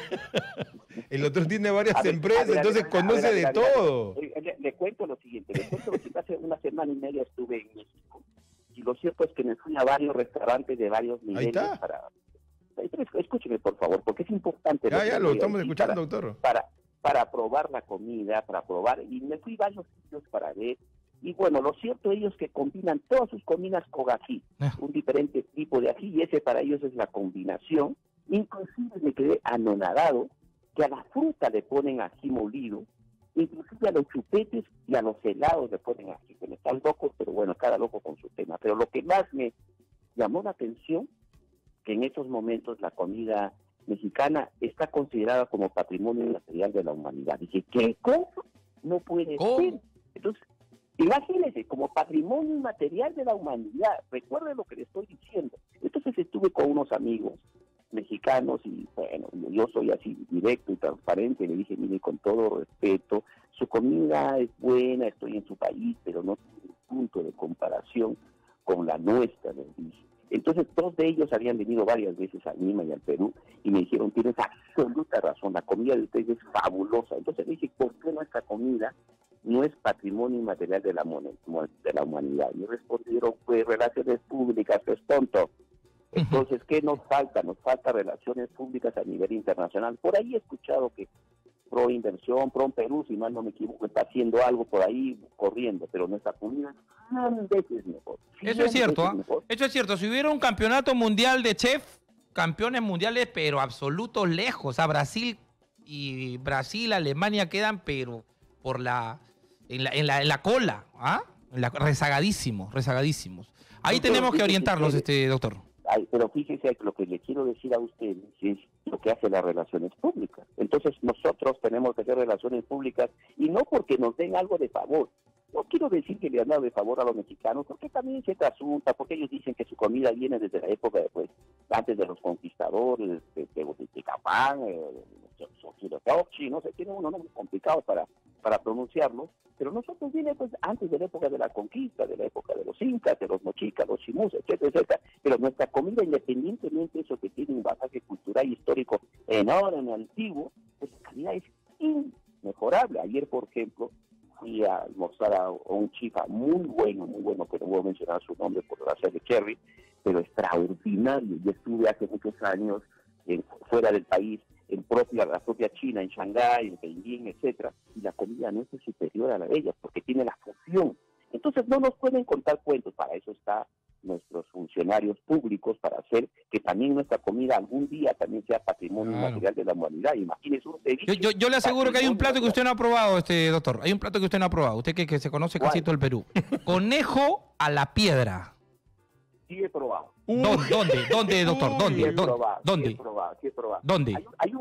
El otro tiene varias A ver, empresas, a ver, entonces a ver, conoce a ver, de a ver, a ver. todo. Le cuento lo siguiente, hace una semana y media estuve en México, y lo cierto es que me fui a varios restaurantes de varios niveles está. Escúcheme por favor, porque es importante. Ya, que ya, le lo voy a estamos decir escuchando, doctor. para probar la comida, y me fui a varios sitios para ver, y bueno, lo cierto ellos que combinan todas sus comidas con ají, un diferente tipo de ají, y ese para ellos es la combinación. Inclusive me quedé anonadado que a la fruta le ponen ají molido, inclusive a los chupetes y a los helados le ponen ají. Bueno, están locos, pero bueno, cada loco con su tema. Pero lo que más me llamó la atención, que en estos momentos la comida mexicana está considerada como patrimonio inmaterial de la humanidad. Dije, ¿qué cosa? No puede ¿Cómo? ser. Entonces, imagínense, como patrimonio inmaterial de la humanidad. Recuerden lo que le estoy diciendo. Entonces estuve con unos amigos mexicanos y bueno, yo soy así directo y transparente, le dije, mire, con todo respeto, su comida es buena, estoy en su país, pero no tiene punto de comparación con la nuestra, les dije. Entonces, dos de ellos habían venido varias veces a Lima y al Perú y me dijeron, tienes absoluta razón, la comida de ustedes es fabulosa. Entonces le dije, ¿por qué nuestra comida no es patrimonio inmaterial de la humanidad? Y respondieron, pues, relaciones públicas, es tonto. Entonces, ¿qué nos falta? Nos falta relaciones públicas a nivel internacional. Por ahí he escuchado que Pro Inversión, Pro Perú, si mal no me equivoco, está haciendo algo por ahí corriendo, pero nuestra comida es 100 veces mejor. Eso es cierto, 100 ¿ah? veces mejor. Eso es cierto. Si hubiera un campeonato mundial de chef, campeones mundiales, pero absolutos lejos. A Brasil, Alemania quedan, pero por en la cola, ¿ah? Rezagadísimos. Ahí Doctor, tenemos que fíjese orientarnos, que- doctor. Ay, pero fíjese que lo que le quiero decir a ustedes es lo que hace las relaciones públicas. Entonces nosotros tenemos que hacer relaciones públicas y no porque nos den algo de favor. No quiero decir que le han dado de favor a los mexicanos, porque también se trasunta, porque ellos dicen que su comida viene desde la época de, pues, antes de los conquistadores, de Capán, no sé, tiene unos nombres complicados para pronunciarlo, pero nosotros viene pues antes de la época de la conquista, de la época de los incas, de los mochicas, los chimús, etcétera, etcétera. Pero nuestra comida, independientemente de eso que tiene un bagaje cultural y histórico enorme, antiguo, pues la calidad es inmejorable. Ayer, por ejemplo, fui a almorzar a un chifa muy bueno, que no voy a mencionar su nombre por gracia de Cherry, pero extraordinario. Yo estuve hace muchos años fuera del país, la propia China, en Shanghái, en Beijing, etcétera, y la comida no es superior a la de ellas, porque tiene la fusión. Entonces no nos pueden contar cuentos, para eso está nuestros funcionarios públicos, para hacer que también nuestra comida algún día también sea patrimonio material de la humanidad. Imagínese un ceviche. Yo le aseguro que hay un plato que usted no ha probado, doctor. Hay un plato que usted no ha probado. Usted que se conoce casi todo el Perú. Conejo a la piedra. Sí he probado. ¿Dónde, doctor? ¿Dónde? Sí he probado. ¿Dónde?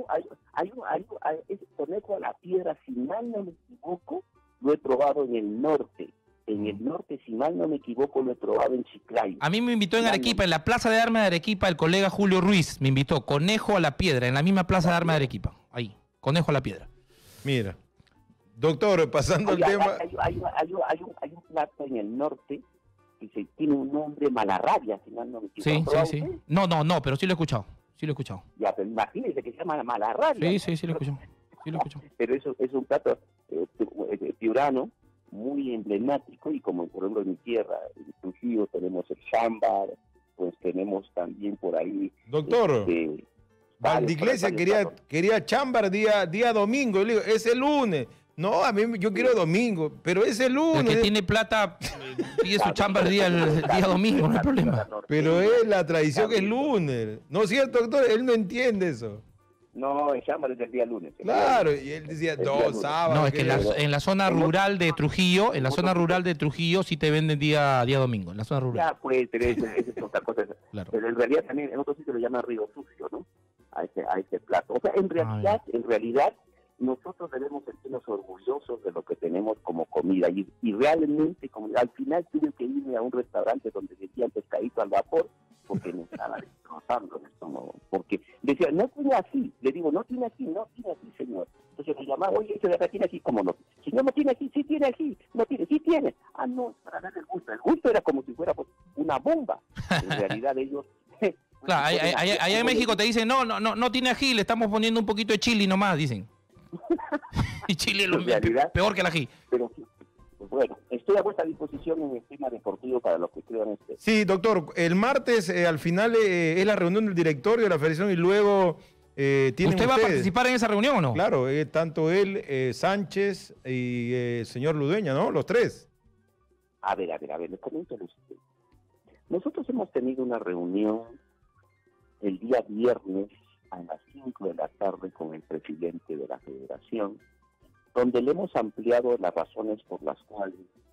Hay ese conejo a la piedra, si mal no me equivoco, lo he probado en el norte. En el norte, si mal no me equivoco, lo he probado en Chiclayo. A mí me invitó en Arequipa, en la Plaza de Armas de Arequipa, el colega Julio Ruiz me invitó. Conejo a la piedra, en la misma Plaza de Armas de Arequipa. Ahí, conejo a la piedra. Mira. Doctor, pasando al tema... Hay un plato en el norte que tiene un nombre, Malarrabia, si mal no me equivoco. Sí. No, pero sí lo he escuchado. Ya, pero imagínese que se llama Malarrabia. Sí lo he escuchado. Pero eso es un plato piurano, muy emblemático, y como por ejemplo en mi tierra, en Trujillo, tenemos el chámbar, pues tenemos también por ahí... Doctor, Valdiglesia quería chámbar día domingo. Le digo, es el lunes. No, a mí yo quiero domingo, pero es el lunes. El que tiene plata pide su chámbar el día domingo, no hay problema. Pero es la tradición que es lunes. ¿No es cierto, doctor? Él no entiende eso. No, el chámbar es el día lunes. Claro, y él decía, sábado. No, es que en la zona rural de Trujillo, sí te venden día domingo, en la zona rural. Ya, pues, pero esa es otra cosa. Claro. Pero en realidad también en otros sitios lo llaman río sucio, ¿no? A ese plato. O sea, en realidad, nosotros debemos sentirnos orgullosos de lo que tenemos como comida. Y realmente, al final tuve que irme a un restaurante donde decían pescadito al vapor, porque me estaba destrozando el estómago. Porque decía, no tiene así. Le digo, no tiene así, señor. Entonces me llamaba, oye, ese de acá tiene así, ¿cómo no? Si no tiene aquí, sí tiene aquí, no tiene, sí tiene. Ah, no, para darle el gusto. El gusto era como si fuera pues, una bomba. En realidad ellos... Claro, allá en México te dicen, no tiene ají, le estamos poniendo un poquito de chili nomás, dicen. Y chile es peor que el ají. Pero pues bueno, estoy a vuestra disposición en el tema deportivo para lo que crean ustedes. Sí, doctor, el martes al final es la reunión del directorio de la federación y luego tienen ¿Usted va a participar en esa reunión o no? Claro, tanto él, Sánchez y el señor Ludueña, ¿no? Los tres. A ver, les comento a usted. Nosotros hemos tenido una reunión el día viernes a las 5 de la tarde con el presidente de la federación, donde le hemos ampliado las razones por las cuales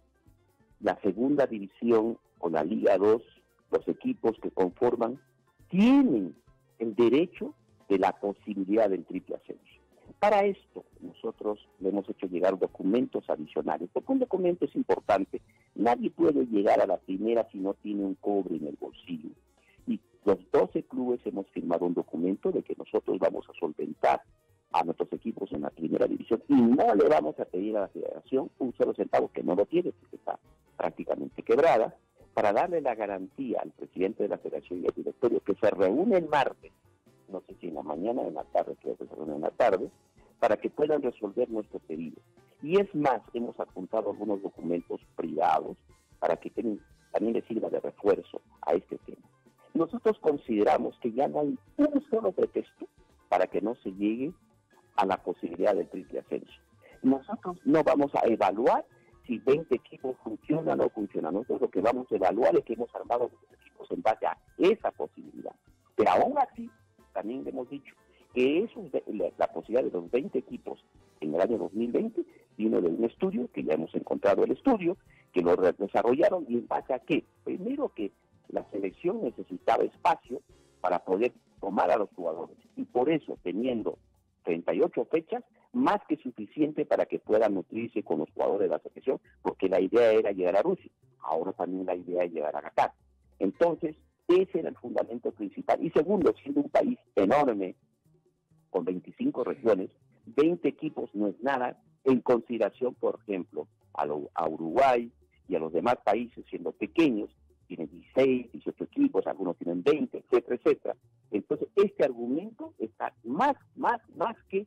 la segunda división o la Liga 2, los equipos que conforman, tienen el derecho de la posibilidad del triple ascenso. Para esto, nosotros le hemos hecho llegar documentos adicionales, porque un documento es importante. Nadie puede llegar a la primera si no tiene un cobre en el bolsillo. Y los 12 clubes hemos firmado un documento de que nosotros vamos a solventar a nuestros equipos en la primera división y no le vamos a pedir a la federación un solo centavo, que no lo tiene porque está prácticamente quebrada, para darle la garantía al presidente de la federación y al directorio que se reúne el martes, no sé si en la mañana o en la tarde, creo que se reúne en la tarde, para que puedan resolver nuestro pedido. Y es más, hemos apuntado algunos documentos privados para que también les sirva de refuerzo a este tema. Nosotros consideramos que ya no hay un solo pretexto para que no se llegue a la posibilidad del triple ascenso. Nosotros no vamos a evaluar si 20 equipos funcionan o no funcionan. Nosotros lo que vamos a evaluar es que hemos armado los equipos en base a esa posibilidad. Pero aún así, también le hemos dicho que la posibilidad de los 20 equipos en el año 2020 vino de un estudio, que ya hemos encontrado el estudio, que lo desarrollaron y en base a qué. Primero que la selección necesitaba espacio para poder tomar a los jugadores. Y por eso, teniendo 38 fechas, más que suficiente para que puedan nutrirse con los jugadores de la selección, porque la idea era llegar a Rusia. Ahora también la idea es llegar a Qatar. Entonces, ese era el fundamento principal. Y segundo, siendo un país enorme, con 25 regiones, 20 equipos no es nada, en consideración, por ejemplo, a Uruguay y a los demás países, siendo pequeños, tienen 16, 18 equipos. equipos, algunos tienen 20, etcétera, etcétera. Entonces, este argumento está más que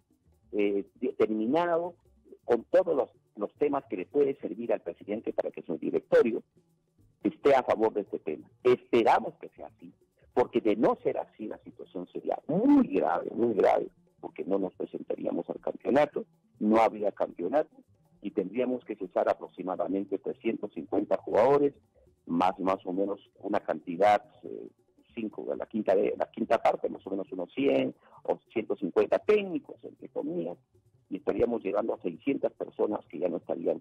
determinado con todos los temas que le puede servir al presidente para que su directorio esté a favor de este tema. Esperamos que sea así, porque de no ser así la situación sería muy grave, porque no nos presentaríamos al campeonato, no habría campeonato y tendríamos que cesar aproximadamente 350 jugadores, más o menos una cantidad, la quinta parte, más o menos unos 100 o 150 técnicos, entre comillas, y estaríamos llegando a 600 personas que ya no estarían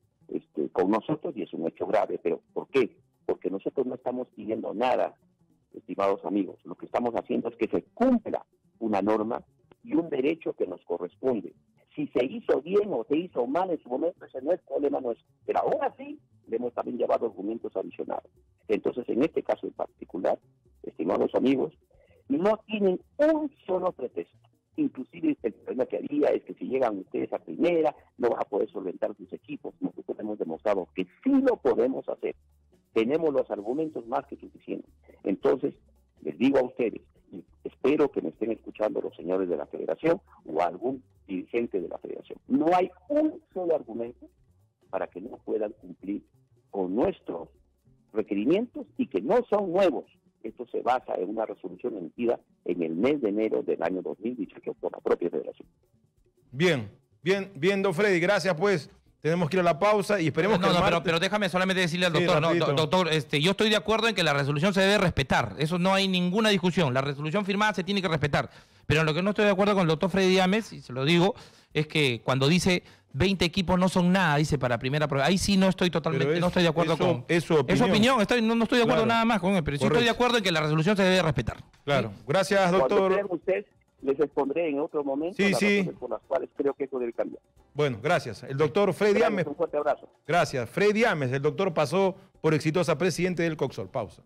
con nosotros, y es un hecho grave. ¿Pero por qué? Porque nosotros no estamos pidiendo nada, estimados amigos. Lo que estamos haciendo es que se cumpla una norma y un derecho que nos corresponde. Si se hizo bien o se hizo mal en su momento, ese no es problema nuestro. Pero aún así, le hemos también llevado argumentos adicionales. Entonces, en este caso en particular, estimados amigos, no tienen un solo pretexto. Inclusive el problema que había es que si llegan ustedes a primera, no van a poder solventar sus equipos. Nosotros hemos demostrado que sí lo podemos hacer. Tenemos los argumentos más que suficientes. Entonces, les digo a ustedes, y espero que me estén escuchando los señores de la federación o algún dirigente de la federación, no hay un solo argumento para que no puedan cumplir con nuestros requerimientos y que no son nuevos. Esto se basa en una resolución emitida en el mes de enero del año 2018 por la propia federación. Bien, don Freddy, gracias pues. Tenemos que ir a la pausa y esperemos pero déjame solamente decirle al doctor, doctor, yo estoy de acuerdo en que la resolución se debe respetar, eso no hay ninguna discusión, la resolución firmada se tiene que respetar, pero en lo que no estoy de acuerdo con el doctor Freddy Gámez, y se lo digo, es que cuando dice 20 equipos no son nada, dice para primera prueba, ahí sí no estoy totalmente, no estoy de acuerdo con... Es su opinión. No estoy de acuerdo nada más con él, pero sí estoy de acuerdo en que la resolución se debe respetar. Claro, gracias doctor. Cuando usted, les expondré en otro momento las razones por las cuales creo que eso debe cambiar. Bueno, gracias. El doctor Freddy Gámez. Un fuerte abrazo. Gracias. Freddy Gámez, el doctor pasó por Exitosa, presidente del Coxol. Pausa.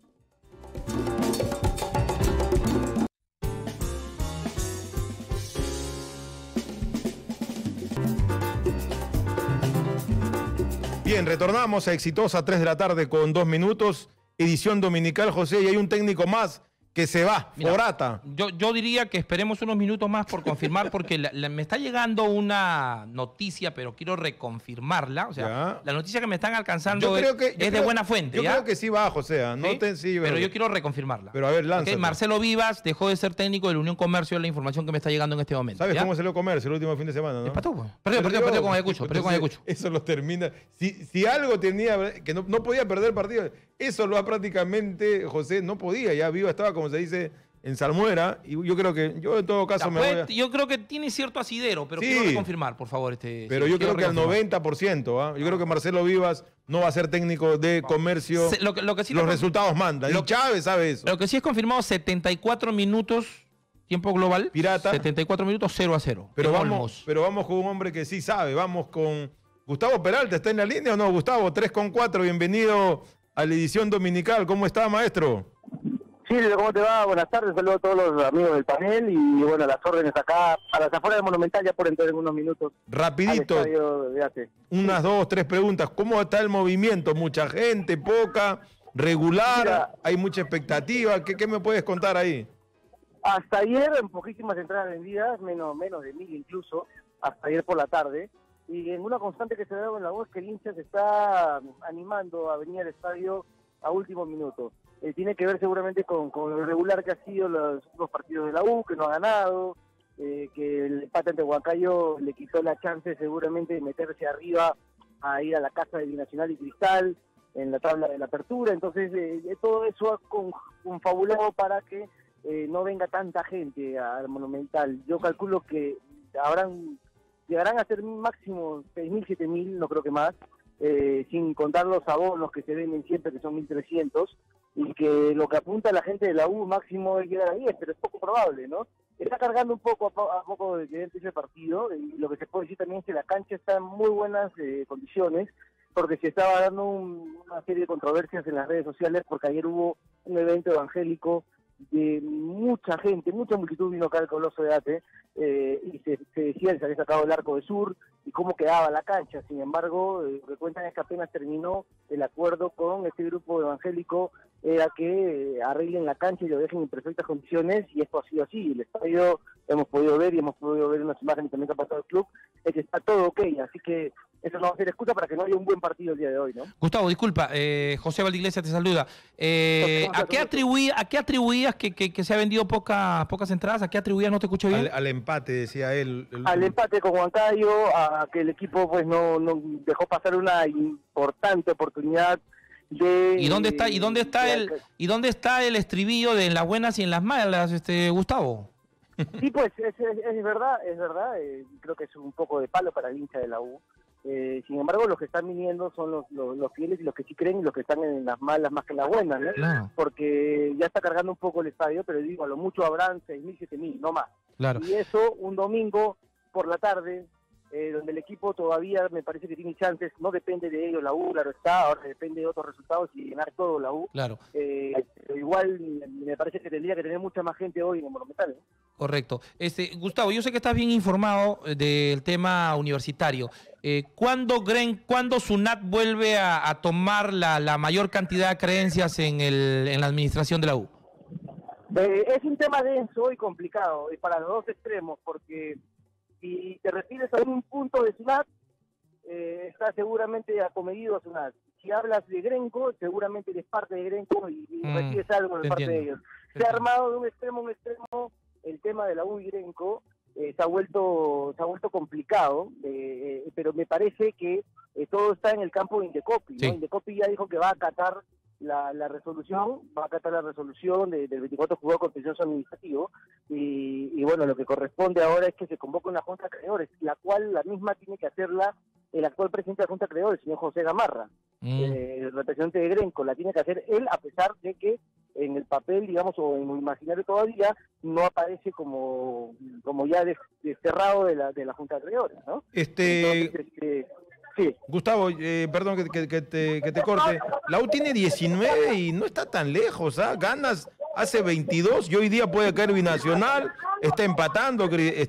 Bien, retornamos a Exitosa, 3 de la tarde con 2 minutos. Edición dominical, José, y hay un técnico más que se va, Morata. Yo diría que esperemos unos minutos más por confirmar, porque me está llegando una noticia, pero quiero reconfirmarla. O sea, la noticia que me están alcanzando es de buena fuente. Yo creo que sí va, José. ¿Sí? Pero yo quiero reconfirmarla. Pero a ver, lánzate. Marcelo Vivas dejó de ser técnico de la Unión Comercio, es la información que me está llegando en este momento. ¿Sabes cómo salió Comercio el último fin de semana, no? Empató, pues. Perdió con Ayacucho. Eso lo termina. Si algo tenía, que no podía perder partido, eso lo ha prácticamente, José, no podía. Ya Vivas estaba, como se dice, en salmuera, y yo creo que, en todo caso yo creo que tiene cierto asidero, pero quiero reconfirmar, por favor. Pero yo creo que al 90%, yo creo que Marcelo Vivas no va a ser técnico de Comercio. Lo que sí los resultados mandan. Y Chávez sabe eso. Lo que sí es confirmado, 74 minutos, tiempo global. Pirata. 74 minutos, 0-0. Pero vamos con un hombre que sí sabe. Vamos con Gustavo Peralta. ¿Está en la línea o no, Gustavo? 3-4, bienvenido a la edición dominical. ¿Cómo está, maestro? Sí, ¿cómo te va? Buenas tardes, saludo a todos los amigos del panel y bueno, las órdenes acá a las afueras del Monumental ya por entrar en unos minutos. Rapidito, unas 2, 3 preguntas. ¿Cómo está el movimiento? ¿Mucha gente, poca, regular? Mira, ¿hay mucha expectativa? ¿Qué me puedes contar ahí? Hasta ayer, en poquísimas entradas vendidas, menos de 1000 incluso, hasta ayer por la tarde. Y en una constante que se da en la voz que el hincha se está animando a venir al estadio a último minuto. Tiene que ver seguramente con lo regular que ha sido los partidos de la U, que no ha ganado, que el empate ante Huancayo le quitó la chance seguramente de meterse arriba a ir a la casa de Binacional y Cristal en la tabla de la apertura. Entonces todo eso ha confabulado para que no venga tanta gente al Monumental. Yo calculo que llegarán a ser máximo 6.000, 7.000, no creo que más, sin contar los abonos que se venden siempre, que son 1.300, y que lo que apunta la gente de la U máximo es llegar a 10, pero es poco probable, ¿no? Está cargando un poco a poco de que ese partido, y lo que se puede decir también es que la cancha está en muy buenas condiciones, porque se estaba dando una serie de controversias en las redes sociales, porque ayer hubo un evento evangélico de mucha gente, mucha multitud vino acá al Coloso de Ate, y se decía que se había sacado el Arco de Sur y cómo quedaba la cancha. Sin embargo, lo que cuentan es que apenas terminó el acuerdo con este grupo evangélico era que arreglen la cancha y lo dejen en perfectas condiciones, y esto ha sido así. El estadio, hemos podido ver unas imágenes también que ha pasado el club, es que está todo ok, así que eso no va a ser excusa para que no haya un buen partido el día de hoy, ¿no? Gustavo, disculpa, José Valdiglesia te saluda. ¿A qué atribuías que se ha vendido pocas entradas? ¿A qué atribuías? No te escuché bien. Al empate, decía él. Al empate con Huancayo, a que el equipo pues no dejó pasar una importante oportunidad de... ¿Y dónde está el estribillo de en las buenas y en las malas, Gustavo? Sí, pues es verdad, creo que es un poco de palo para el hincha de la U. Sin embargo, los que están viniendo son los fieles y los que sí creen, y los que están en las malas más que en las buenas, ¿no? Claro. Porque ya está cargando un poco el estadio, pero digo, a lo mucho habrán 6.000, 7.000, no más. Claro. Y eso un domingo por la tarde, donde el equipo todavía me parece que tiene chances, no depende de ellos la U, claro está, ahora depende de otros resultados y llenar todo la U. Claro. Pero igual me parece que tendría que tener mucha más gente hoy en el Monumental, ¿no? Correcto. Gustavo, yo sé que estás bien informado del tema universitario. ¿Cuándo SUNAT vuelve a tomar la mayor cantidad de creencias en la administración de la U? Es un tema denso y complicado para los dos extremos, porque si te refieres a un punto de SUNAT, está seguramente acomedido a SUNAT. Si hablas de Grenco, seguramente eres parte de Grenco y recibes algo de parte de ellos. Se ha armado de un extremo a un extremo el tema de la U y Grenco, se ha vuelto complicado, pero me parece que todo está en el campo de Indecopi, ¿no? Sí. Indecopi ya dijo que va a acatar la resolución, del 24 juzgado contencioso administrativo, y bueno, lo que corresponde ahora es que se convoque una junta de acreedores, la cual la misma tiene que hacerla el actual presidente de la junta de acreedores, el señor José Gamarra, el representante de Grenco, la tiene que hacer él, a pesar de que en el papel, digamos, o en el imaginario todavía, no aparece como ya desterrado de la junta de acreedores, ¿no? Entonces, sí. Gustavo, perdón que te corte. La U tiene 19 y no está tan lejos, ¿ah? Ganas hace 22 y hoy día puede caer Binacional, está empatando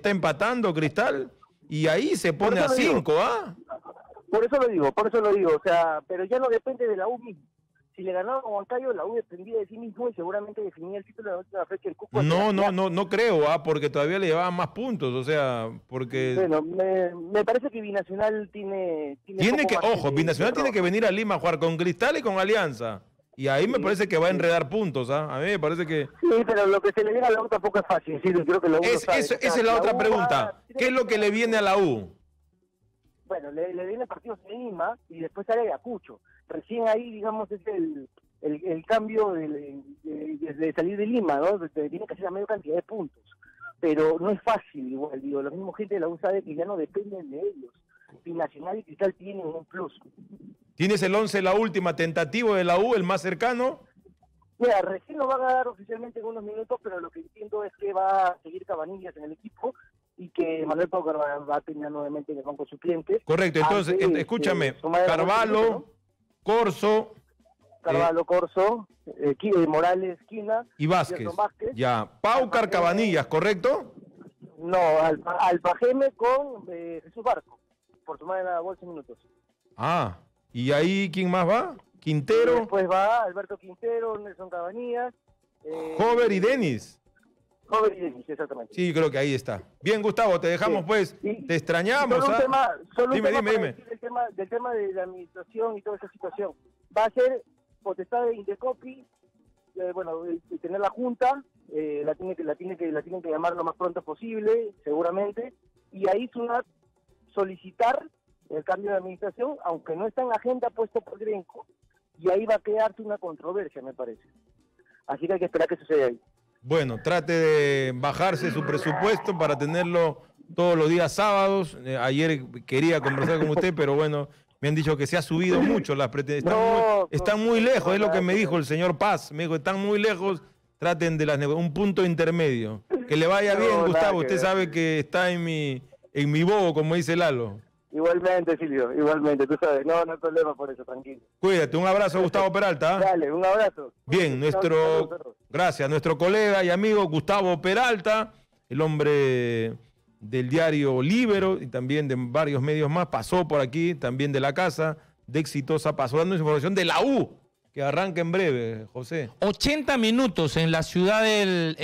Cristal y ahí se pone a 5, ¿ah? Por eso lo digo, o sea, pero ya no depende de la U misma. Si le ganaba a Huancayo, la U dependía de sí mismo y seguramente definía el título de la última fecha del cupo. No creo, porque todavía le llevaban más puntos, o sea, porque... Bueno, me parece que Binacional tiene que, ojo, Binacional tiene que venir a Lima a jugar con Cristal y con Alianza. Y ahí me parece que va a enredar puntos, ¿ah? A mí me parece que... Sí, pero lo que se le viene a la U tampoco es fácil, sí, creo que la U esa es la otra pregunta. ¿Qué es lo que le viene a la U? Bueno, le viene partidos en Lima y después sale Ayacucho. Recién ahí, digamos, es el cambio de salir de Lima, ¿no? Tiene que hacer la mayor cantidad de puntos. Pero no es fácil, igual, digo, la misma gente de la U sabe que ya no dependen de ellos. Binacional y Cristal tienen un plus. ¿Tienes el 11, la última tentativo de la U, el más cercano? Mira, recién lo van a dar oficialmente en unos minutos, pero lo que entiendo es que va a seguir Cabanillas en el equipo y que Manuel Paucar va a tener nuevamente en el banco suplente. Correcto, entonces, escúchame, Carvalho, Corso, Morales, Quina y Vázquez. Ya, Paucar, Cabanillas, ¿correcto? No, Alpajeme con Jesús Barco, por sumar en la bolsa minutos. Ah, ¿y ahí quién más va? Quintero. Y después va Alberto Quintero, Nelson Cabanillas. Hover y Denis. Hover y Denis, exactamente. Sí, creo que ahí está. Bien, Gustavo, te dejamos pues. Te extrañamos. Dime. Del tema de la administración y toda esa situación. Va a ser potestad de Indecopi, tener la junta, la tienen que llamar lo más pronto posible, seguramente, y ahí SUNAT solicitar el cambio de administración, aunque no está en la agenda puesto por Grenco, y ahí va a quedarse una controversia, me parece. Así que hay que esperar que suceda ahí. Bueno, trate de bajarse su presupuesto para tenerlo todos los días sábados. Ayer quería conversar con usted, pero bueno, me han dicho que se ha subido mucho las pretensiones. Están muy lejos, es lo que me dijo el señor Paz. Me dijo, están muy lejos, traten de un punto intermedio. Que le vaya bien, Gustavo. Usted sabe que está en mi bobo, como dice Lalo. Igualmente, Silvio, igualmente, tú sabes, no hay problema por eso, tranquilo. Cuídate, un abrazo, Gustavo Peralta. Dale, un abrazo. Bien, gracias, nuestro colega y amigo Gustavo Peralta, el hombre del diario Líbero y también de varios medios más, pasó por aquí, también de la casa, de Exitosa, pasó dando información de la U, que arranque en breve, José. 80 minutos en la ciudad del...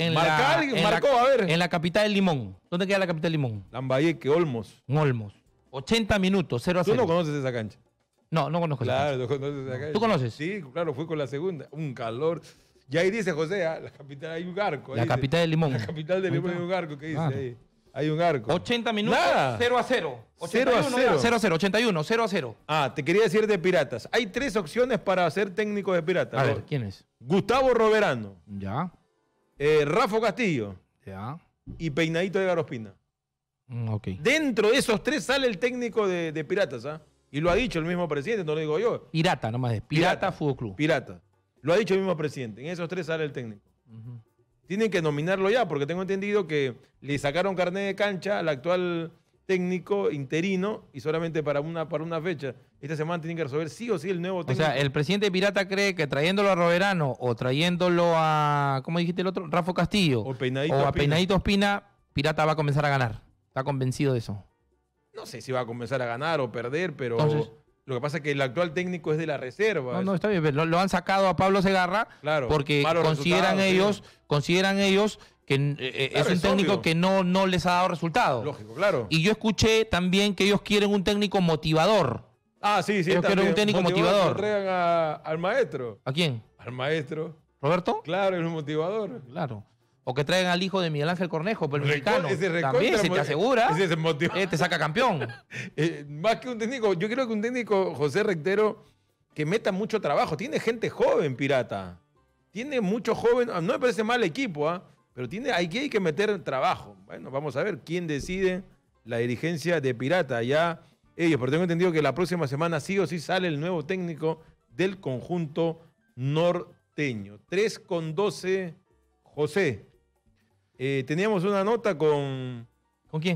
En la capital del Limón. ¿Dónde queda la capital del Limón? Lambayeque, Olmos. En Olmos. 80 minutos, 0-0. ¿Tú no conoces esa cancha? No conozco esa Claro, cancha. no conoces esa cancha. ¿Tú conoces? Sí, claro, fui con la segunda. Un calor. Y ahí dice José, la capital, hay un arco. La capital del Limón. La capital del Limón hay un arco, ¿qué dice Claro. ahí? Hay un arco. 80 minutos, Nada. 0-0. 0-0. 0-0, 81, 0-0. Te quería decir de Piratas. Hay 3 opciones para ser técnico de Piratas. A ¿no? ver, ¿quién es? Gustavo Roverano, Ya, Rafa Castillo ya. y Peinadito de Garospina. Ok. Dentro de esos 3 sale el técnico de Piratas, ¿ah? Y lo ha dicho el mismo presidente, no lo digo yo. Pirata, nomás es. Pirata Fútbol Club. Pirata. Lo ha dicho el mismo presidente. En esos 3 sale el técnico. Ujú. Tienen que nominarlo ya, porque tengo entendido que le sacaron carnet de cancha al actual técnico interino y solamente para una fecha. Esta semana tienen que resolver sí o sí el nuevo O técnico. sea, el presidente Pirata cree que trayéndolo a Roverano o trayéndolo a, ¿cómo dijiste el otro? Rafa Castillo. O Peinadito a Ospina. Peinadito Ospina, Pirata va a comenzar a ganar. Está convencido de eso. No sé si va a comenzar a ganar o perder, pero Entonces- lo que pasa es que el actual técnico es de la reserva. No, está bien. Pero lo han sacado a Pablo Segarra Claro, porque malos consideran ellos que es un es técnico obvio. que no les ha dado resultado. Lógico, claro. Y yo escuché también que ellos quieren un técnico motivador. Sí, ellos quieren también. un técnico motivador. Que traigan al maestro. ¿A quién? Al maestro. ¿Roberto? Claro, es un motivador. Claro. O que traigan al hijo de Miguel Ángel Cornejo, pero el Reco- mexicano. ese recontra También, se te mo- asegura. ese es el motivador. Te saca campeón. Más que un técnico, yo creo que un técnico, José Rectero, que meta mucho trabajo. Tiene gente joven, Pirata. Tiene mucho joven. No me parece mal equipo, pero hay que meter trabajo. Bueno, vamos a ver quién decide la dirigencia de Pirata. Ya ellos, pero tengo entendido que la próxima semana sí o sí sale el nuevo técnico del conjunto norteño. 3:12, José. Teníamos una nota con quién?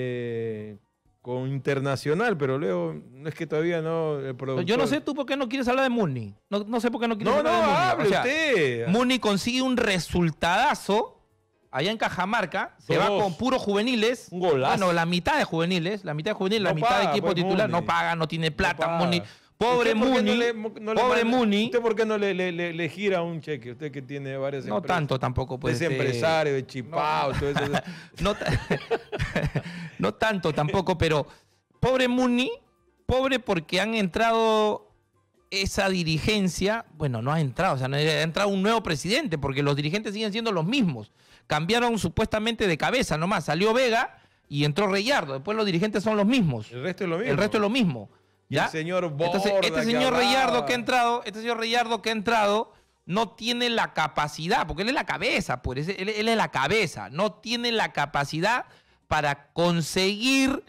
con Internacional, pero luego no es que todavía no. El productor... Yo no sé tú por qué no quieres hablar de Muni. No sé por qué no quieres No, hablar de Muni. hable O sea, usted. Muni consigue un resultadazo allá en Cajamarca. Se va 2-2. con puros juveniles. Un golazo. Bueno, la mitad de juveniles, la mitad No de paga, equipo pues, titular. Muni. No paga, no tiene plata, No paga. Muni. Pobre ¿Usted por qué Muni. no le Pobre manda- Muni. ¿Usted por qué no le gira un cheque? Usted que tiene varias No empresas. tanto tampoco, pues. Es empresario, de chipao, todo eso. No, no tanto tampoco, pero pobre Muni, pobre porque han entrado esa dirigencia, bueno, no ha entrado, o sea, ha entrado un nuevo presidente, porque los dirigentes siguen siendo los mismos. Cambiaron supuestamente de cabeza nomás, salió Vega y entró Reyardo, después los dirigentes son los mismos. El resto es lo mismo. El resto es lo mismo. Y ¿ya? el señor Borda, Entonces, este que señor hablaba. Reyardo que ha entrado, no tiene la capacidad, porque él es la cabeza, pues, él es la cabeza, no tiene la capacidad para conseguir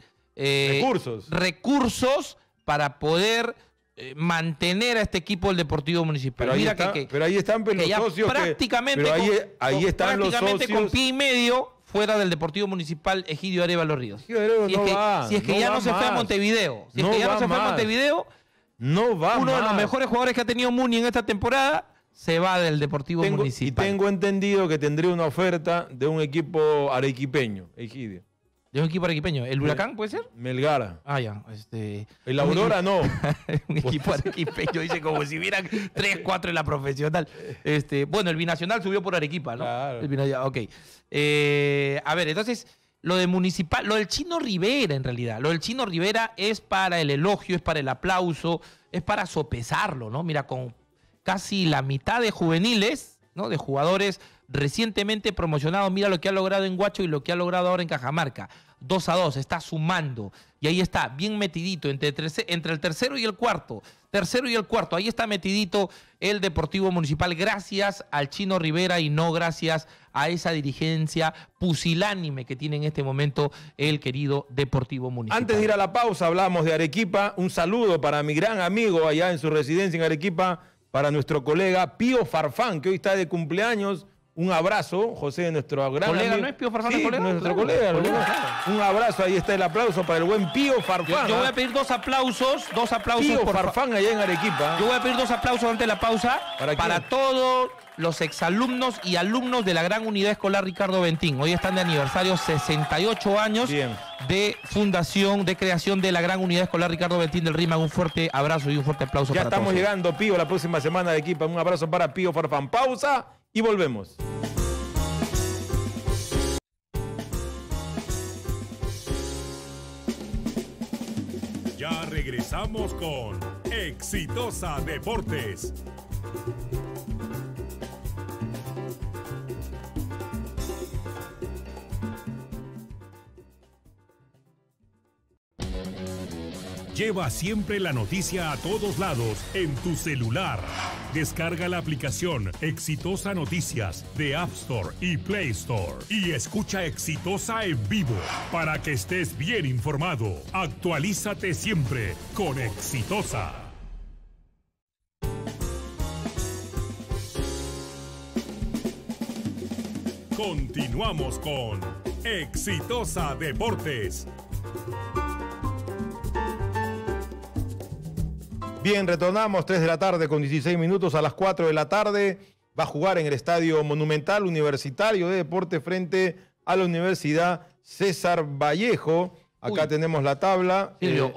recursos para poder mantener a este equipo del Deportivo Municipal. Pero ahí, Mira está, que pero ahí están pues, que los ya socios. prácticamente, Pero ahí están los prácticamente socios. con pie y medio fuera del Deportivo Municipal Egidio Arévalo Ríos. Egidio Arévalo Si es no que, va, si es que no ya va no se fue a más. Montevideo, si es No que ya no va se fue a más. Montevideo, No va uno de los más. mejores jugadores que ha tenido Muni en esta temporada se va del Deportivo Y Municipal. tengo entendido que tendría una oferta de un equipo arequipeño, Egidio. ¿De un equipo arequipeño? ¿El Huracán puede ser? Melgar. Ah, ya. El Aurora no. Un equipo arequipeño, dice como si hubieran 3, 4 en la profesional. Bueno, el Binacional subió por Arequipa, ¿no? Claro. El Binacional, ok. A ver, entonces, lo de Municipal, lo del Chino Rivera en realidad, lo del Chino Rivera es para el elogio, es para el aplauso, es para sopesarlo, ¿no? Mira, con casi la mitad de juveniles, ¿no? De jugadores recientemente promocionados, mira lo que ha logrado en Huacho y lo que ha logrado ahora en Cajamarca. 2-2, está sumando. Y ahí está, bien metidito, entre el tercero y el cuarto. Tercero y el cuarto, ahí está metidito el Deportivo Municipal, gracias al Chino Rivera y no gracias a esa dirigencia pusilánime que tiene en este momento el querido Deportivo Municipal. Antes de ir a la pausa, hablamos de Arequipa. Un saludo para mi gran amigo allá en su residencia en Arequipa, para nuestro colega Pío Farfán, que hoy está de cumpleaños. Un abrazo, José, nuestro gran ¿Colega amigo. no es Pío Farfán, Sí, es colega? nuestro Claro, colega. colega, ¿no? claro. Un abrazo, ahí está el aplauso para el buen Pío Farfán. Yo voy a pedir dos aplausos Pío por Farfán allá en Arequipa. Yo voy a pedir dos aplausos antes de la pausa ¿Para para quién? todos los exalumnos y alumnos de la Gran Unidad Escolar Ricardo Bentín. Hoy están de aniversario 68 años Bien. de fundación, de creación de la Gran Unidad Escolar Ricardo Bentín del RIMAC. Un fuerte abrazo y un fuerte aplauso Ya para estamos todos. llegando, Pío, la próxima semana de equipo. Un abrazo para Pío Farfán. Pausa y volvemos. Ya regresamos con Exitosa Deportes. Lleva siempre la noticia a todos lados en tu celular. Descarga la aplicación Exitosa Noticias de App Store y Play Store y escucha Exitosa en vivo para que estés bien informado. Actualízate siempre con Exitosa. Continuamos con Exitosa Deportes. Bien, retornamos 3 de la tarde con 16 minutos. A las 4 de la tarde va a jugar en el Estadio Monumental Universitario de Deportes frente a la Universidad César Vallejo. Acá tenemos la tabla. Silvio,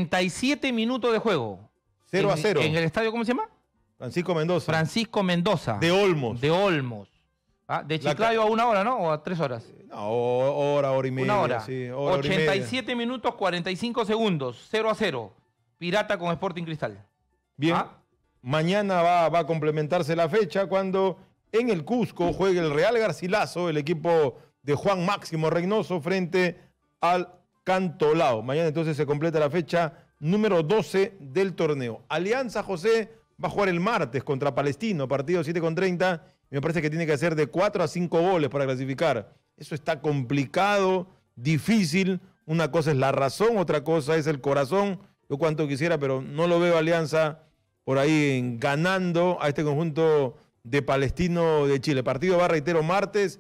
87 minutos de juego. 0-0. ¿En el estadio cómo se llama? Francisco Mendoza. Francisco Mendoza. De Olmos. De Olmos. Ah, de Chiclayo a 1 hora, ¿no? ¿O a 3 horas? No, hora y media. 1 hora. Sí, hora y media. 87 minutos, 45 segundos. 0-0. Pirata con Sporting Cristal. Bien. Mañana va a complementarse la fecha cuando en el Cusco juegue el Real Garcilaso, el equipo de Juan Máximo Reynoso frente al Cantolao. Mañana entonces se completa la fecha número 12 del torneo. Alianza José va a jugar el martes contra Palestino, partido 7:30. Me parece que tiene que hacer de 4 a 5 goles para clasificar. Eso está complicado, difícil. Una cosa es la razón, otra cosa es el corazón. Yo cuanto quisiera, pero no lo veo Alianza por ahí ganando a este conjunto de Palestino de Chile. Partido va, reitero, martes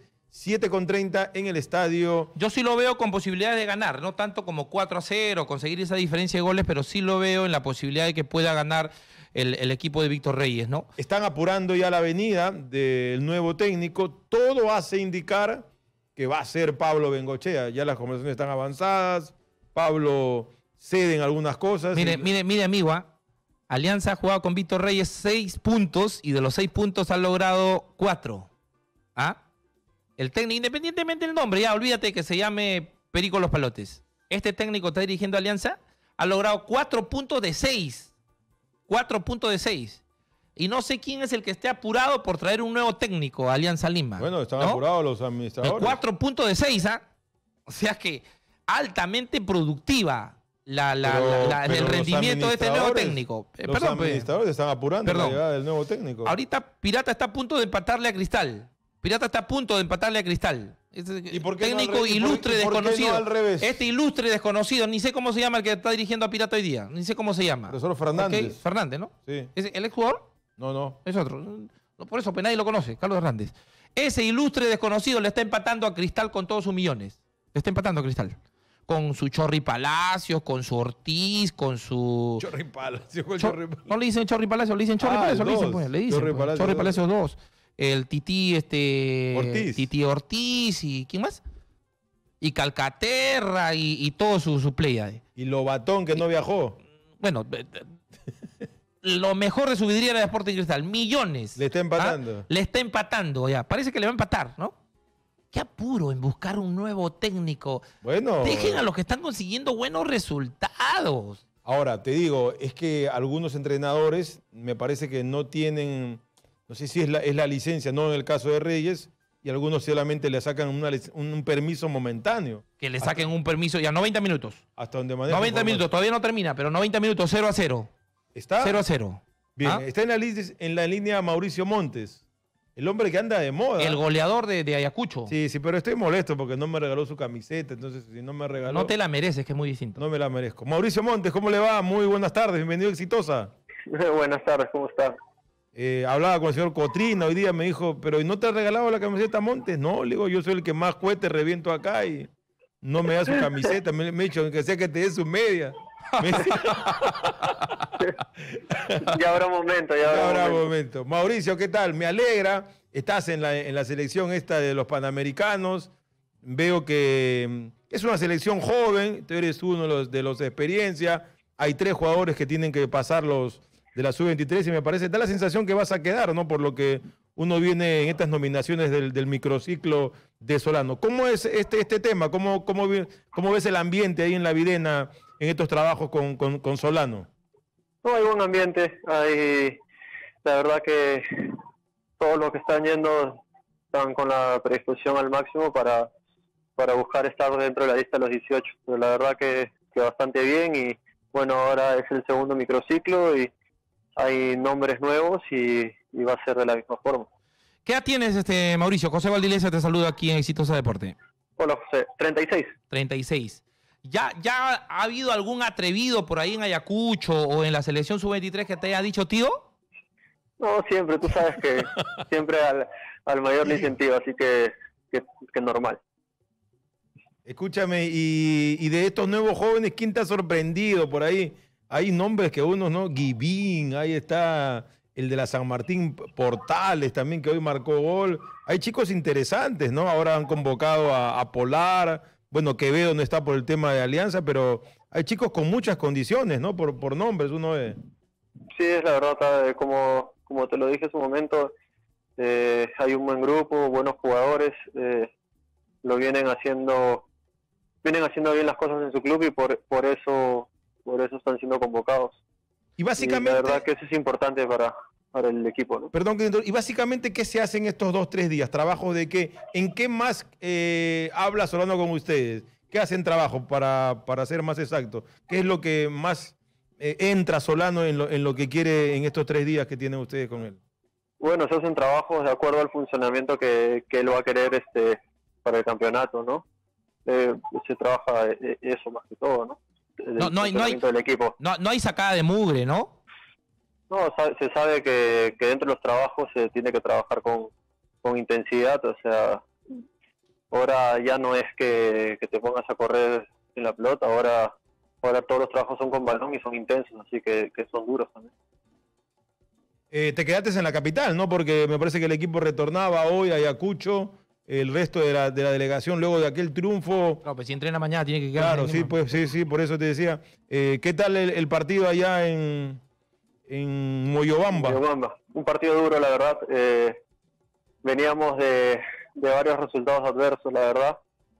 7:30 en el estadio. Yo sí lo veo con posibilidades de ganar, no tanto como 4-0, conseguir esa diferencia de goles, pero sí lo veo en la posibilidad de que pueda ganar el equipo de Víctor Reyes, ¿no? Están apurando ya la venida del nuevo técnico. Todo hace indicar que va a ser Pablo Bengochea. Ya las conversaciones están avanzadas. Pablo cede en algunas cosas. Mire, amigo, Alianza ha jugado con Víctor Reyes 6 puntos y de los 6 puntos ha logrado 4. ¿Ah? El técnico, independientemente del nombre, ya olvídate que se llame Perico Los Palotes. Este técnico está dirigiendo Alianza, ha logrado 4 puntos de 6. 4 puntos de 6. Y no sé quién es el que esté apurado por traer un nuevo técnico a Alianza Lima. Bueno, están apurados los administradores. 4 puntos de 6, ¿ah? O sea que altamente productiva el rendimiento de este nuevo técnico. Los administradores están apurando la llegada del nuevo técnico. Ahorita Pirata está a punto de empatarle a Cristal. ¿Y por qué técnico no ilustre desconocido. No al revés? Este ilustre desconocido, ni sé cómo se llama el que está dirigiendo a Pirata hoy día. Ni sé cómo se llama. Profesor Fernández. Okay. Fernández, ¿no? Sí. ¿Es el exjugador? No. Es otro. No, por eso nadie lo conoce, Carlos Hernández. Ese ilustre desconocido le está empatando a Cristal con todos sus millones. Le está empatando a Cristal. Con su Chorri Palacios, con su Ortiz, con su... Chorri Palacios. No le dicen Chorri Palacios, le dicen Chorri Palacios. Le dicen Chorri Palacios 2. El Tití Ortiz. Tití Ortiz y ¿quién más? Y Calcaterra y todo su playa. Y Lobatón que no viajó. Bueno, lo mejor de su vidriera de Sporting Cristal, millones. Le está empatando. Le está empatando ya. Parece que le va a empatar, ¿no? Qué apuro en buscar un nuevo técnico. Bueno. Dejen a los que están consiguiendo buenos resultados. Ahora, te digo, es que algunos entrenadores me parece que no tienen, no sé si es la licencia, no en el caso de Reyes, y algunos solamente le sacan un permiso momentáneo. Que le saquen un permiso, ya 90 minutos. Hasta donde maneja 90 minutos, todavía no termina, pero 90 minutos, 0-0. ¿Está? 0-0. Bien, ¿Ah? está en la línea Mauricio Montes, el hombre que anda de moda. El goleador de Ayacucho. Sí, pero estoy molesto porque no me regaló su camiseta, entonces si no me regaló... No te la mereces, que es muy distinto. No me la merezco. Mauricio Montes, ¿cómo le va? Muy buenas tardes, bienvenido a Exitosa. Buenas tardes, ¿cómo estás? Hablaba con el señor Cotrina hoy día, me dijo, ¿pero no te ha regalado la camiseta Montes? No, le digo, yo soy el que más cohetes reviento acá y no me da su camiseta. Me ha dicho que sea que te dé su media. Ya habrá momento, Ya habrá momento. Mauricio, ¿qué tal? Me alegra. Estás en la selección esta de los Panamericanos. Veo que es una selección joven. Tú eres uno de los de experiencia. Hay 3 jugadores que tienen que pasar los de la sub-23 y me parece, da la sensación que vas a quedar, ¿no? Por lo que uno viene en estas nominaciones del microciclo de Solano. ¿Cómo es este tema? ¿Cómo ves el ambiente ahí en la Videna en estos trabajos con Solano? No, hay buen ambiente. La verdad que todos los que están yendo están con la predisposición al máximo para buscar estar dentro de la lista de los 18. Pero la verdad que bastante bien y bueno, ahora es el segundo microciclo y hay nombres nuevos y va a ser de la misma forma. ¿Qué edad tienes, Mauricio? José Valdilesa te saluda aquí en Exitosa Deporte. Hola, José. 36. 36. ¿Ya ha habido algún atrevido por ahí en Ayacucho o en la selección sub-23 que te haya dicho, tío? No, siempre. Tú sabes que siempre al mayor le incentivo, así que normal. Escúchame, y de estos nuevos jóvenes, ¿quién te ha sorprendido por ahí? Hay nombres que uno, ¿no? Guibín, ahí está el de la San Martín Portales también, que hoy marcó gol. Hay chicos interesantes, ¿no? Ahora han convocado a Polar. Bueno, Quevedo no está por el tema de Alianza, pero hay chicos con muchas condiciones, ¿no? Por nombres, uno ve. Sí, es la verdad, como te lo dije en su momento, hay un buen grupo, buenos jugadores, lo vienen haciendo bien las cosas en su club y por eso están siendo convocados. Y básicamente, la verdad que eso es importante para el equipo, ¿no? Perdón, y básicamente, ¿qué se hace en estos 2-3 días? ¿Trabajo de qué? ¿En qué más habla Solano con ustedes? ¿Qué hacen trabajo para ser más exacto? ¿Qué es lo que más entra Solano en lo que quiere en estos 3 días que tienen ustedes con él? Bueno, se hacen trabajos de acuerdo al funcionamiento que él va a querer para el campeonato, ¿no? Se trabaja eso más que todo, ¿no? Del equipo. No hay sacada de mugre, ¿no? No, se sabe que dentro de los trabajos se tiene que trabajar con intensidad, o sea, ahora ya no es que te pongas a correr en la pelota, ahora todos los trabajos son con balón y son intensos, así que son duros también. Te quedaste en la capital, ¿no? Porque me parece que el equipo retornaba hoy a Ayacucho, el resto de la delegación luego de aquel triunfo. Claro, pues si entrena mañana tiene que quedar. Claro, sí, pues sí, por eso te decía. ¿Qué tal el partido allá en Moyobamba? Moyobamba, un partido duro, la verdad. Veníamos de varios resultados adversos, la verdad,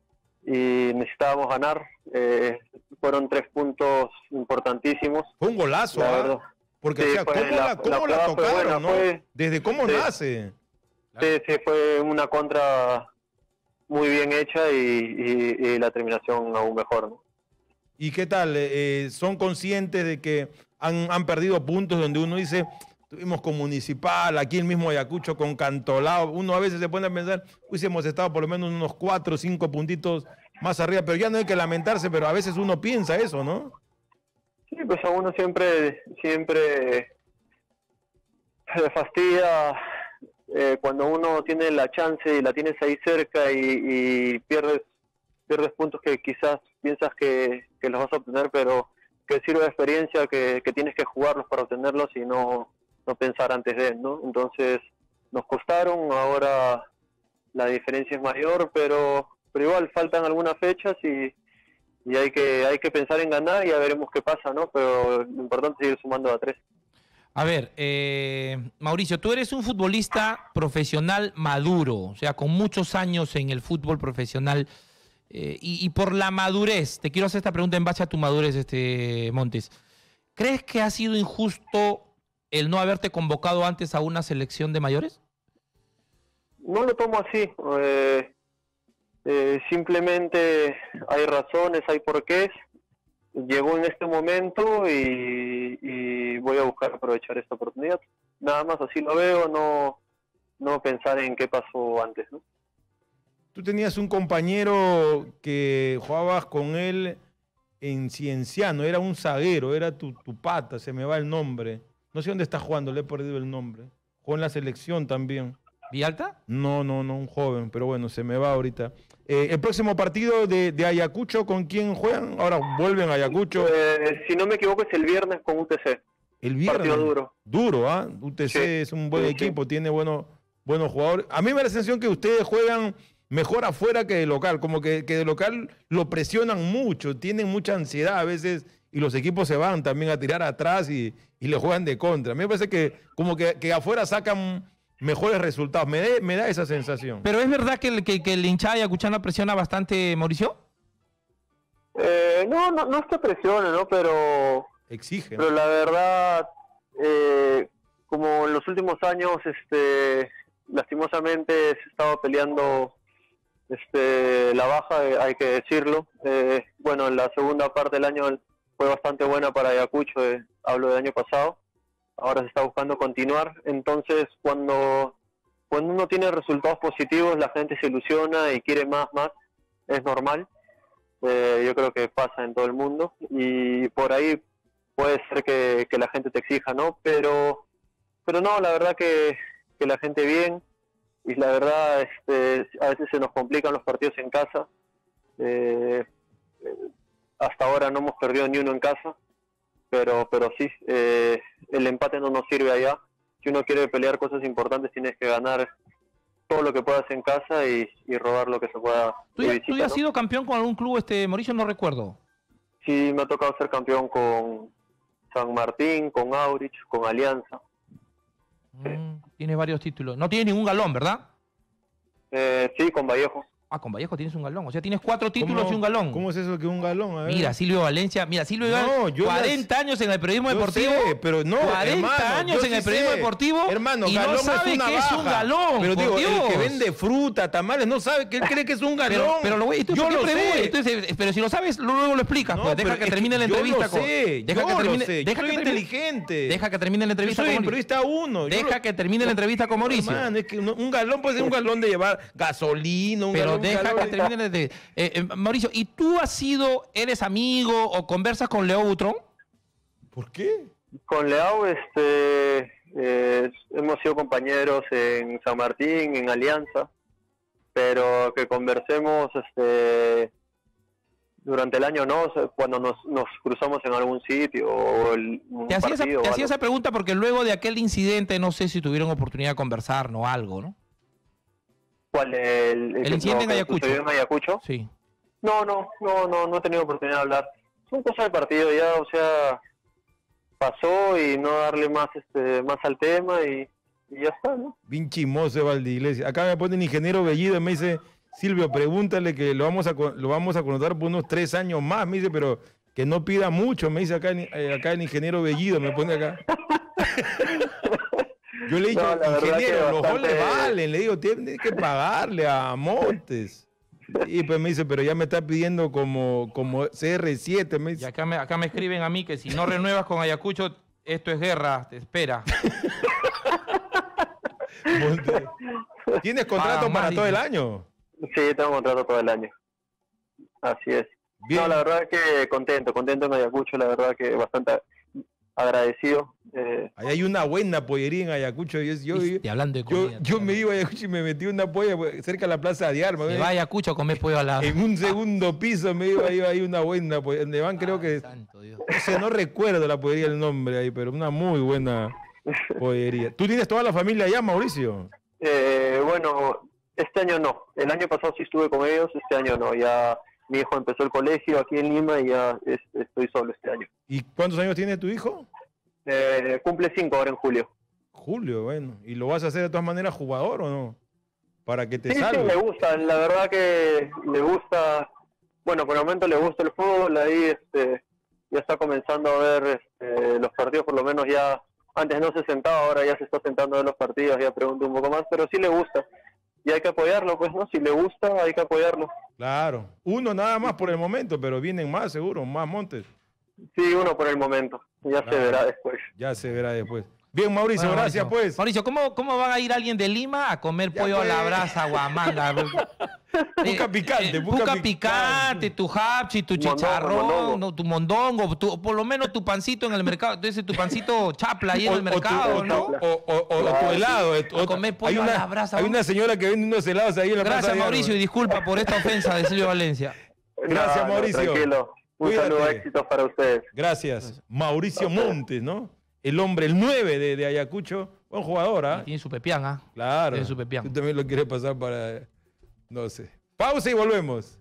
y necesitábamos ganar. Fueron 3 puntos importantísimos. Fue un golazo, la verdad. Porque, sí, o sea, ¿cómo la tocaron, buena, ¿no? Desde cómo nace. Sí, fue una contra muy bien hecha y la terminación aún mejor, ¿no? ¿Y qué tal? ¿Son conscientes de que han perdido puntos donde uno dice, tuvimos con Municipal, aquí el mismo Ayacucho con Cantolao? Uno a veces se pone a pensar, hubiésemos estado por lo menos unos 4 o 5 puntitos más arriba, pero ya no hay que lamentarse, pero a veces uno piensa eso, ¿no? Sí, pues a uno siempre le fastidia cuando uno tiene la chance y la tienes ahí cerca y pierdes puntos que quizás piensas que los vas a obtener, pero que sirve de experiencia, que tienes que jugarlos para obtenerlos y no pensar antes de él, ¿no? Entonces nos costaron, ahora la diferencia es mayor, pero igual faltan algunas fechas y hay que pensar en ganar y ya veremos qué pasa, ¿no? Pero lo importante es seguir sumando a 3. A ver, Mauricio, tú eres un futbolista profesional maduro, o sea, con muchos años en el fútbol profesional. Y por la madurez, te quiero hacer esta pregunta en base a tu madurez, Montes. ¿Crees que ha sido injusto el no haberte convocado antes a una selección de mayores? No lo tomo así. Simplemente hay razones, hay porqués. Llegó en este momento y voy a buscar aprovechar esta oportunidad. Nada más así lo veo, no pensar en qué pasó antes, ¿no? Tú tenías un compañero que jugabas con él en Cienciano, era un zaguero, era tu pata, se me va el nombre. No sé dónde está jugando, le he perdido el nombre. Jugó en la selección también. ¿Villalta? No, un joven, pero bueno, se me va ahorita. El próximo partido de Ayacucho, ¿con quién juegan? Ahora vuelven a Ayacucho. Si no me equivoco, es el viernes con UTC. El viernes. Partido duro. Duro, ¿ah? UTC Sí, es un buen sí, equipo, tiene buenos jugadores. A mí me da la sensación que ustedes juegan mejor afuera que de local, como que de local lo presionan mucho, tienen mucha ansiedad a veces y los equipos se van también a tirar atrás y le juegan de contra. A mí me parece que como que afuera sacan mejores resultados. Me da esa sensación. ¿Pero es verdad que el hinchada ayacuchana presiona bastante, Mauricio? No es que presione, ¿no? Pero Exigen. la verdad, como en los últimos años, lastimosamente se estaba peleando la baja, hay que decirlo. Bueno, en la segunda parte del año fue bastante buena para Ayacucho, hablo del año pasado. Ahora se está buscando continuar. Entonces, cuando uno tiene resultados positivos, la gente se ilusiona y quiere más, es normal. Yo creo que pasa en todo el mundo y por ahí puede ser que la gente te exija, ¿no? Pero no, la verdad que la gente bien, y la verdad a veces se nos complican los partidos en casa. Hasta ahora no hemos perdido ni uno en casa, pero sí, el empate no nos sirve allá. Si uno quiere pelear cosas importantes, tienes que ganar todo lo que puedas en casa y robar lo que se pueda. ¿Tú ya has sido campeón con algún club, Mauricio? No recuerdo. Sí, me ha tocado ser campeón con San Martín, con Aurich, con Alianza. Tienes varios títulos. No tienes ningún galón, ¿verdad? Sí, con Vallejo. Ah, con Vallejo tienes un galón. O sea, tienes 4 títulos y un galón. ¿Cómo es eso que un galón? A ver. Mira, Silvio Valencia. Mira, Silvio Iván, 40 años en el periodismo deportivo. Sé, pero no, 40 años en el periodismo deportivo. Hermano, y galón no sabe es una qué es un baja. galón. Pero por digo, Dios. el que vende fruta, tamales, no sabe que él cree que es un galón. Pero lo voy, yo lo sé. Entonces, pero si lo sabes, luego lo explicas. No, pues. Deja que termine la entrevista. Yo lo sé, Deja que termine. Yo soy inteligente. Deja que termine la entrevista. Yo soy con periodista uno. Deja que termine la entrevista con Mauricio. Hermano, es que un galón puede ser un galón de llevar gasolina, un Pero galón. deja que termine la entrevista. Mauricio, ¿y tú eres amigo o conversas con Leo Butrón? ¿Por qué? Con Leao, hemos sido compañeros en San Martín, en Alianza, pero que conversemos durante el año, no, o sea, cuando nos cruzamos en algún sitio o un Te hacía partido. esa pregunta porque luego de aquel incidente, no sé si tuvieron oportunidad de conversar, ¿no? Algo, ¿no? ¿Cuál? ¿El incidente en Ayacucho? ¿En Ayacucho? Sí. No he tenido oportunidad de hablar. Son cosas del partido ya, o sea, pasó y no darle más al tema y ya está, ¿no? Bien chimoso Valdiglesias. Acá me pone el ingeniero Bellido y me dice, Silvio, pregúntale que lo vamos a connotar por unos 3 años más, me dice, pero que no pida mucho, me dice acá el ingeniero Bellido, me pone acá. Yo le he dicho, ingeniero, los goles valen, le digo, tiene que pagarle a Montes. Y pues me dice, pero ya me está pidiendo como CR7. Me dice. Y acá me escriben a mí que si no renuevas con Ayacucho, esto es guerra, te espera. Montes. ¿Tienes contrato para todo el año? Sí, tengo contrato todo el año. Así es. Bien. No, la verdad que contento en Ayacucho, la verdad que bastante agradecido. Ahí hay una buena pollería en Ayacucho. Hablando de comida, yo me iba a Ayacucho y me metí una polla cerca de la plaza de Armas. Se va a Ayacucho a comer pollo al lado. En un segundo piso me iba ahí una buena pollería. Donde van, creo que. Santo Dios. No recuerdo la pollería, el nombre ahí, pero una muy buena pollería. ¿Tú tienes toda la familia allá, Mauricio? Bueno, este año no. El año pasado sí estuve con ellos, este año no. Ya mi hijo empezó el colegio aquí en Lima y ya estoy solo este año. ¿Y cuántos años tiene tu hijo? Cumple 5 ahora en julio. Julio, bueno. ¿Y lo vas a hacer de todas maneras jugador o no? Para que te Sí, salve. sí, le gusta. La verdad que le gusta. Bueno, por el momento le gusta el fútbol. Ahí ya está comenzando a ver los partidos, por lo menos ya. Antes no se sentaba, ahora ya se está sentando a ver los partidos, ya pregunto un poco más, pero sí le gusta. Y hay que apoyarlo, pues, ¿no? Si le gusta, hay que apoyarlo. Claro. Uno nada más por el momento, pero vienen más seguro, más Montes. Sí, uno por el momento. Ya se verá después. Ya se verá después. Bien, Mauricio, Bueno, gracias, pues. Mauricio, ¿cómo va a ir alguien de Lima a comer pollo a la brasa, Huamanga? Busca picante, busca picante, tu hapchi, tu chicharrón, no, tu mondongo, por lo menos tu pancito en el mercado, entonces tu pancito chapla ahí en el mercado, ¿no? O tu helado. A comer pollo a la brasa. Hay una señora que vende unos helados ahí en la Gracias, plaza de Mauricio, y disculpa por esta ofensa de Silvio Valencia. Gracias, Mauricio. Tranquilo. Un saludo, éxitos para ustedes. Gracias. Mauricio Montes, ¿no? El hombre, el 9 de Ayacucho. Buen jugador, ¿ah? Tiene su pepián, ¿ah? Claro. Tiene su pepián. Tú también lo quieres pasar para... No sé. Pausa y volvemos.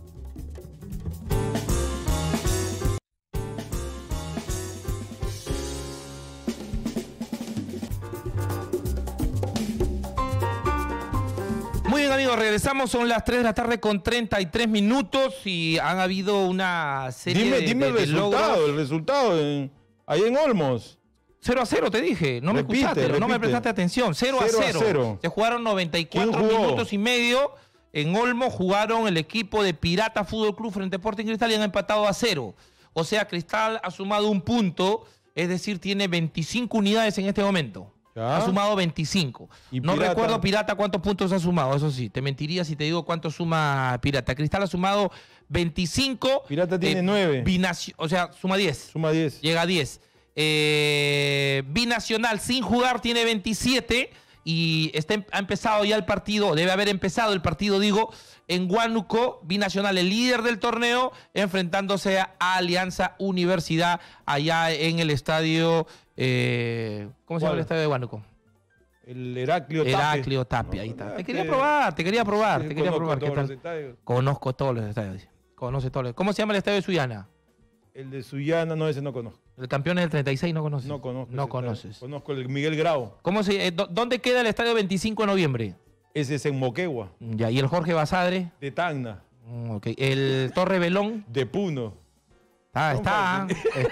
Muy bien, amigos, regresamos, son las 3 de la tarde con 33 minutos y han habido una serie Dime de logros. el resultado ahí en Olmos. 0-0 te dije, no me escuchaste, no me prestaste atención. 0-0. Se jugaron 94 minutos y medio. En Olmos jugaron el equipo de Pirata Fútbol Club frente a Sporting Cristal y han empatado a 0. O sea, Cristal ha sumado un punto, es decir, tiene 25 unidades en este momento. ¿Ya? Ha sumado 25. No recuerdo Pirata cuántos puntos ha sumado, eso sí. Te mentiría si te digo cuánto suma Pirata. Cristal ha sumado 25. Pirata tiene 9. O sea, suma 10. Suma 10. Llega a 10. Binacional sin jugar tiene 27 y ha empezado ya el partido, debe haber empezado el partido, digo, en Huánuco. Binacional, el líder del torneo, enfrentándose a Alianza Universidad allá en el estadio, ¿cómo se llama el estadio de Huánuco? El Heraclio Tapia. Heraclio Tapia, ahí está. Te quería probar. ¿Qué tal? Conozco todos los estadios. Conoce todos los. ¿Cómo se llama el estadio de Sullana? El de Sullana, no, ese no conozco. El campeón es del 36, ¿no conoces? No conozco. No conoces. Conozco el Miguel Grau. ¿Dónde queda el estadio 25 de noviembre? Ese es en Moquegua. Ya, ¿y el Jorge Basadre? De Tacna. Okay. ¿El Torre Belón? De Puno. Está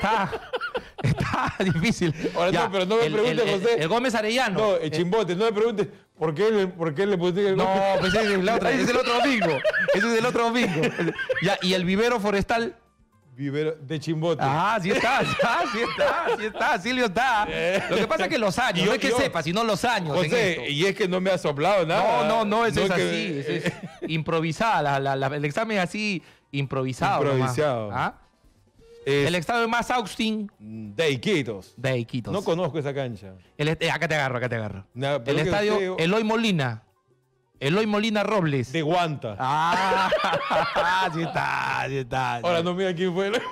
difícil. Ahora ya, no, pero no me preguntes, José. El Gómez Arellano. No, el Chimbote, no me preguntes por qué le pusiste el No, pues ese es el otro domingo. Ese es el otro domingo. Ya, ¿y el Vivero Forestal? Vivero de Chimbote. Sí está, Silvio está. Lo que pasa es que los años, no es que sepa, sino los años. José, y es que no me ha soplado nada. No, eso es así. Es improvisada, el examen es así, improvisado. Improvisado. El estadio más Austin. De Iquitos. No conozco esa cancha. Acá te agarro. No, el estadio Eloy Molina. Eloy Molina Robles. De Guanta. Sí está. Ahora no mira quién fue.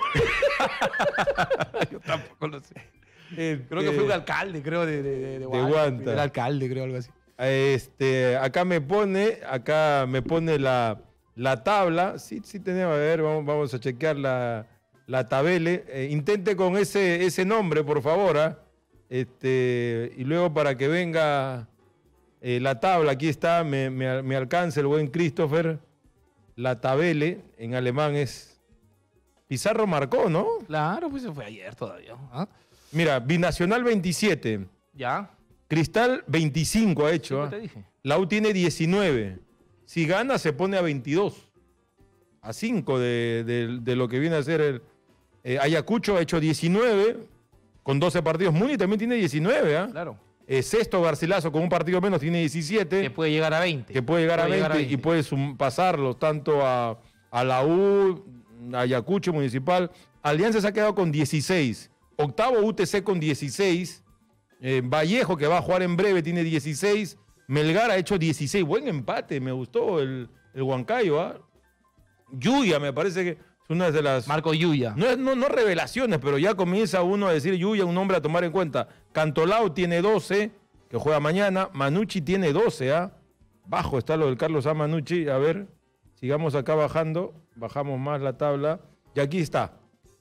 Yo tampoco lo sé. Creo que fue un alcalde, creo, de Guanta. El alcalde, creo, algo así. Acá me pone la tabla. Sí tenemos, a ver, vamos a chequear la tabela. Intente con ese nombre, por favor. Y luego para que venga... la tabla, aquí está, me alcanza el buen Christopher. La tabele en alemán es... Pizarro marcó, ¿no? Claro, pues se fue ayer todavía. Mira, Binacional 27. Ya. Cristal 25 ha hecho. Sí, te dije. La U tiene 19. Si gana se pone a 22. A 5 de lo que viene a ser el... Ayacucho ha hecho 19 con 12 partidos. Muni también tiene 19, Claro. Sexto Garcilaso con un partido menos tiene 17. Que puede llegar a 20. Que puede llegar a 20 y puede pasarlos tanto a la U, a Ayacucho Municipal. Alianza se ha quedado con 16. Octavo UTC con 16. Vallejo, que va a jugar en breve, tiene 16. Melgar ha hecho 16. Buen empate, me gustó el Huancayo. Yuya, me parece que es una de las... Marco Yuya. No revelaciones, pero ya comienza uno a decir Yuya, un nombre a tomar en cuenta. Cantolao tiene 12, que juega mañana. Manucci tiene 12, Bajo está lo del Carlos A. Manucci. A ver, sigamos acá bajando. Bajamos más la tabla. Y aquí está.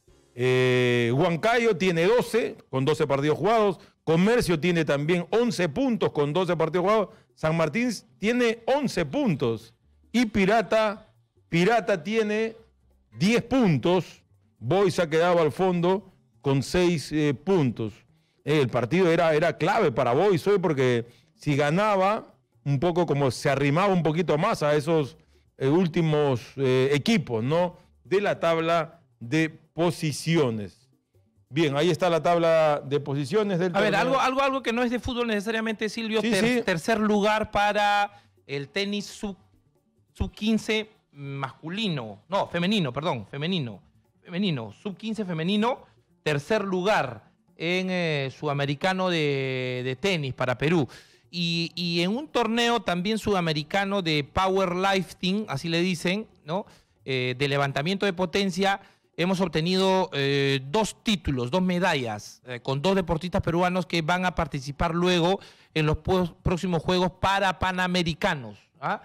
Huancayo tiene 12, con 12 partidos jugados. Comercio tiene también 11 puntos, con 12 partidos jugados. San Martín tiene 11 puntos. Y Pirata tiene 10 puntos. Boys ha quedado al fondo con 6 puntos. El partido era clave para Boys hoy porque si ganaba, un poco como se arrimaba un poquito más a esos últimos equipos, ¿no? De la tabla de posiciones. Bien, ahí está la tabla de posiciones del torneo. A ver, algo que no es de fútbol necesariamente, Silvio. Sí. Tercer lugar para el tenis sub-15 masculino, no, femenino, perdón, femenino, sub-15 femenino, tercer lugar en Sudamericano de tenis para Perú. Y en un torneo también sudamericano de powerlifting, así le dicen, ¿no? De levantamiento de potencia, hemos obtenido 2 títulos, 2 medallas, con 2 deportistas peruanos que van a participar luego en los próximos Juegos para Panamericanos. ¿Ah?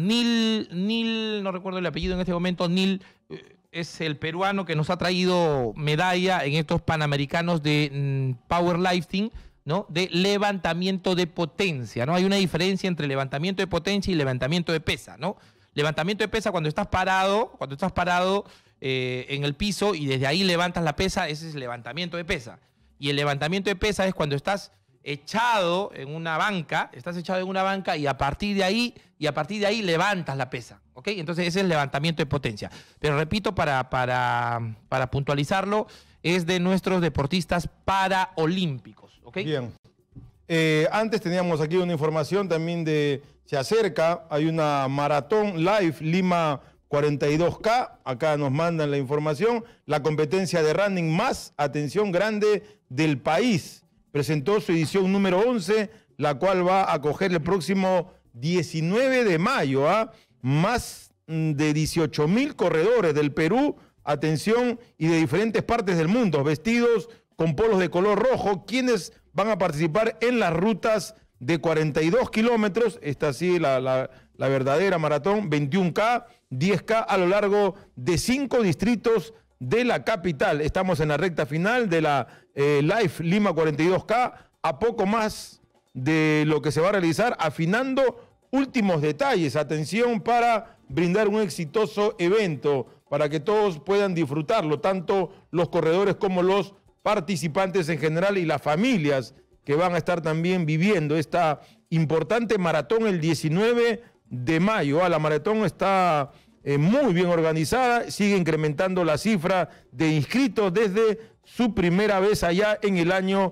Nil, no recuerdo el apellido en este momento, Nil es el peruano que nos ha traído medalla en estos Panamericanos de powerlifting, ¿no? De levantamiento de potencia, ¿no? Hay una diferencia entre levantamiento de potencia y levantamiento de pesa, ¿no? Levantamiento de pesa cuando estás parado en el piso y desde ahí levantas la pesa, ese es levantamiento de pesa. Y el levantamiento de pesa es cuando estás echado en una banca, y a partir de ahí levantas la pesa, ¿ok? Entonces ese es el levantamiento de potencia. Pero repito, para puntualizarlo, es de nuestros deportistas paraolímpicos, ¿ok? Bien. Antes teníamos aquí una información también se acerca, hay una maratón live Lima 42K, acá nos mandan la información, la competencia de running más, atención, grande del país. Presentó su edición número 11, la cual va a acoger el próximo 19 de mayo, ¿ah? Más de 18.000 corredores del Perú, atención, y de diferentes partes del mundo, vestidos con polos de color rojo, quienes van a participar en las rutas de 42 kilómetros, esta sí, la verdadera maratón, 21K, 10K a lo largo de 5 distritos de la capital. Estamos en la recta final de la Live Lima 42K, a poco más de lo que se va a realizar, afinando últimos detalles. Atención para brindar un exitoso evento, para que todos puedan disfrutarlo, tanto los corredores como los participantes en general y las familias que van a estar también viviendo esta importante maratón el 19 de mayo. La maratón está muy bien organizada, sigue incrementando la cifra de inscritos desde su primera vez allá en el año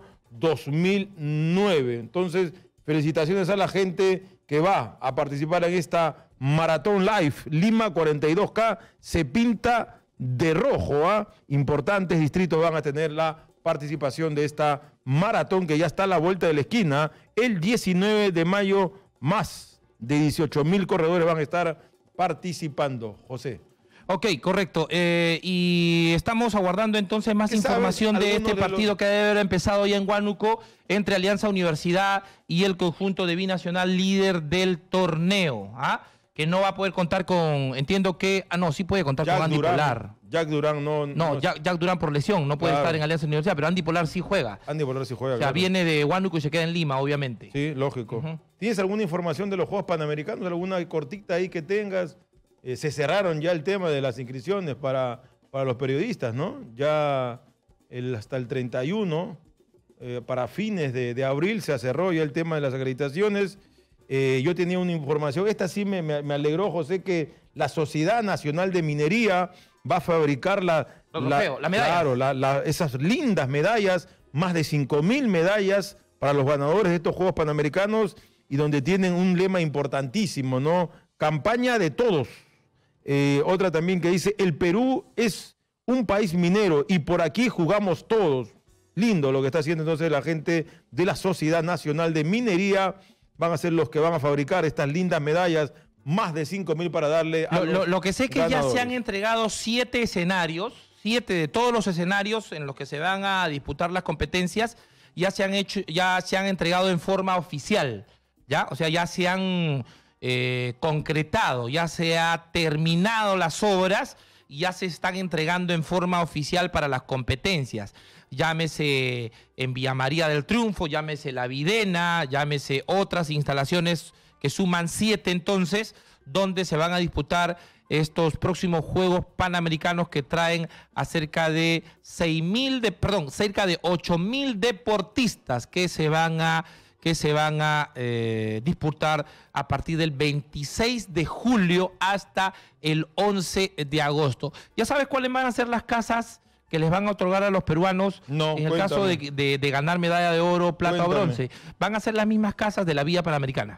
2009. Entonces, felicitaciones a la gente que va a participar en esta maratón live Lima 42K, se pinta de rojo, ¿ah? Importantes distritos van a tener la participación de esta maratón que ya está a la vuelta de la esquina. El 19 de mayo, más de 18.000 corredores van a estar participando. José. Ok, correcto. Y estamos aguardando entonces más información de este partido que debe haber empezado ya en Huánuco entre Alianza Universidad y el conjunto de Binacional, líder del torneo. ¿Ah? Que no va a poder contar con, entiendo que, no, sí puede contar con Andy Polar. Jack Durán no. Jack Durán por lesión, no puede estar en Alianza Universidad, pero Andy Polar sí juega. Andy Polar sí juega. O sea, viene de Huánuco y se queda en Lima, obviamente. Sí, lógico. ¿Tienes alguna información de los Juegos Panamericanos? ¿Alguna cortita ahí que tengas? Se cerraron ya el tema de las inscripciones para los periodistas, ¿no? Ya hasta el 31, para fines de abril, se cerró ya el tema de las acreditaciones. Yo tenía una información, esta sí me alegró, José, que la Sociedad Nacional de Minería va a fabricar la medalla. Claro, esas lindas medallas, más de 5.000 medallas para los ganadores de estos Juegos Panamericanos, y donde tienen un lema importantísimo, ¿no? Campaña de todos. Otra también que dice, el Perú es un país minero y por aquí jugamos todos. Lindo lo que está haciendo entonces la gente de la Sociedad Nacional de Minería. Van a ser los que van a fabricar estas lindas medallas, más de 5.000 para darle a lo que sé es que ganadores. Ya se han entregado 7 escenarios, 7 de todos los escenarios en los que se van a disputar las competencias, ya se han entregado en forma oficial, ¿ya? O sea, ya se han concretado, ya se ha terminado las obras y ya se están entregando en forma oficial para las competencias. Llámese en Villa María del Triunfo, llámese La Videna, llámese otras instalaciones que suman 7 entonces, donde se van a disputar estos próximos Juegos Panamericanos que traen a cerca de cerca de 8.000 deportistas que se van a disputar a partir del 26 de julio hasta el 11 de agosto. ¿Ya sabes cuáles van a ser las casas que les van a otorgar a los peruanos en el caso de ganar medalla de oro, plata o bronce? Van a ser las mismas casas de la Vía Panamericana.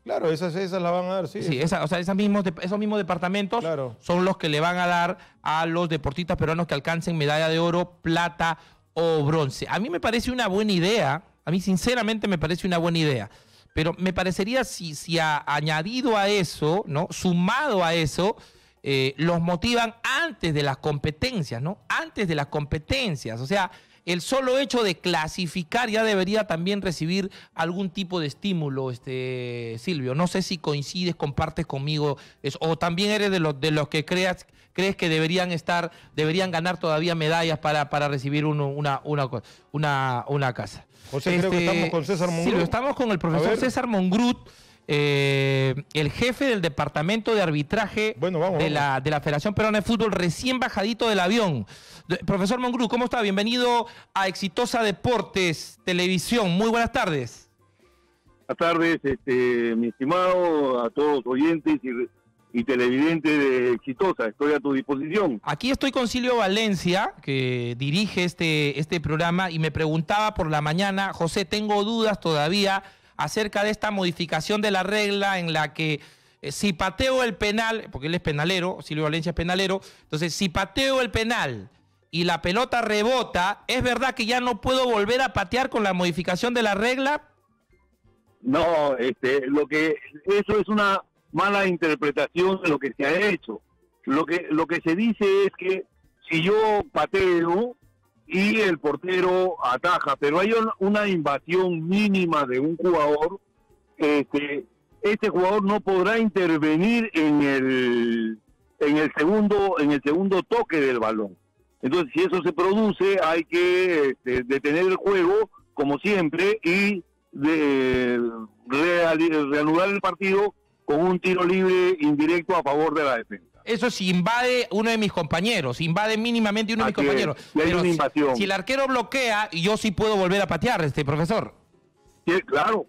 Claro, esas la van a dar, sí. Sí, esos mismos departamentos son los que le van a dar a los deportistas peruanos que alcancen medalla de oro, plata o bronce. A mí me parece una buena idea, a mí sinceramente me parece una buena idea, pero me parecería si añadido a eso, ¿no? Sumado a eso, los motivan antes de las competencias, ¿no? Antes de las competencias, o sea, el solo hecho de clasificar ya debería también recibir algún tipo de estímulo, Silvio. No sé si coincides, compartes conmigo eso, o también eres de los que crees que deberían ganar todavía medallas para recibir una casa. José, creo que estamos con César Mongrut. Silvio, estamos con el profesor César Mongrut, el jefe del departamento de arbitraje de la Federación Peruana de Fútbol, recién bajadito del avión. Profesor Mongrut, ¿cómo está? Bienvenido a Exitosa Deportes Televisión. Muy buenas tardes. Buenas tardes, mi estimado, a todos los oyentes y televidentes de Exitosa. Estoy a tu disposición. Aquí estoy con Silvio Valencia, que dirige este programa, y me preguntaba por la mañana, José, tengo dudas todavía acerca de esta modificación de la regla en la que si pateo el penal, porque él es penalero, Silvio Valencia es penalero, entonces si pateo el penal y la pelota rebota, ¿es verdad que ya no puedo volver a patear con la modificación de la regla? No, eso es una mala interpretación de lo que se ha hecho. Lo que se dice es que si yo pateo y el portero ataja, pero hay una invasión mínima de un jugador, este jugador no podrá intervenir en el segundo toque del balón. Entonces, si eso se produce, hay que detener el juego, como siempre, y reanudar el partido con un tiro libre indirecto a favor de la defensa. Eso si invade uno de mis compañeros, invade mínimamente uno de mis compañeros. Pero si el arquero bloquea, yo sí puedo volver a patear, profesor. Sí, claro.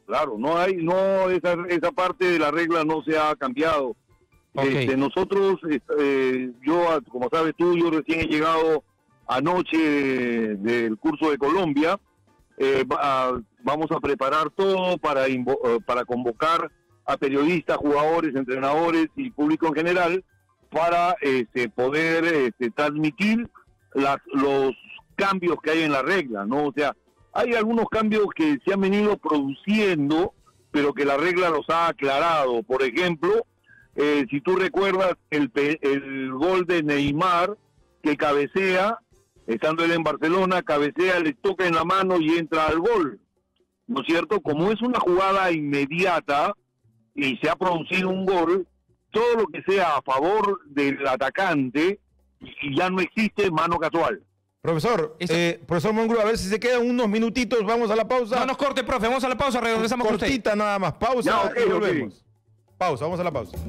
Esa parte de la regla no se ha cambiado. Okay. Nosotros, yo, como sabes tú, yo recién he llegado anoche del curso de Colombia. Vamos a preparar todo para convocar a periodistas, jugadores, entrenadores y público en general para poder transmitir los cambios que hay en la regla, ¿no? O sea, hay algunos cambios que se han venido produciendo, pero que la regla los ha aclarado. Por ejemplo, si tú recuerdas el gol de Neymar, que cabecea, estando él en Barcelona, cabecea, le toca en la mano y entra al gol, ¿no es cierto? Como es una jugada inmediata y se ha producido un gol, todo lo que sea a favor del atacante, y ya no existe mano casual. Profesor, profesor Mongrut, a ver si se quedan unos minutitos, vamos a la pausa. No nos corte, profe, vamos a la pausa, regresamos con usted. Cortita nada más, pausa ya, y volvemos. Pausa, vamos a la pausa.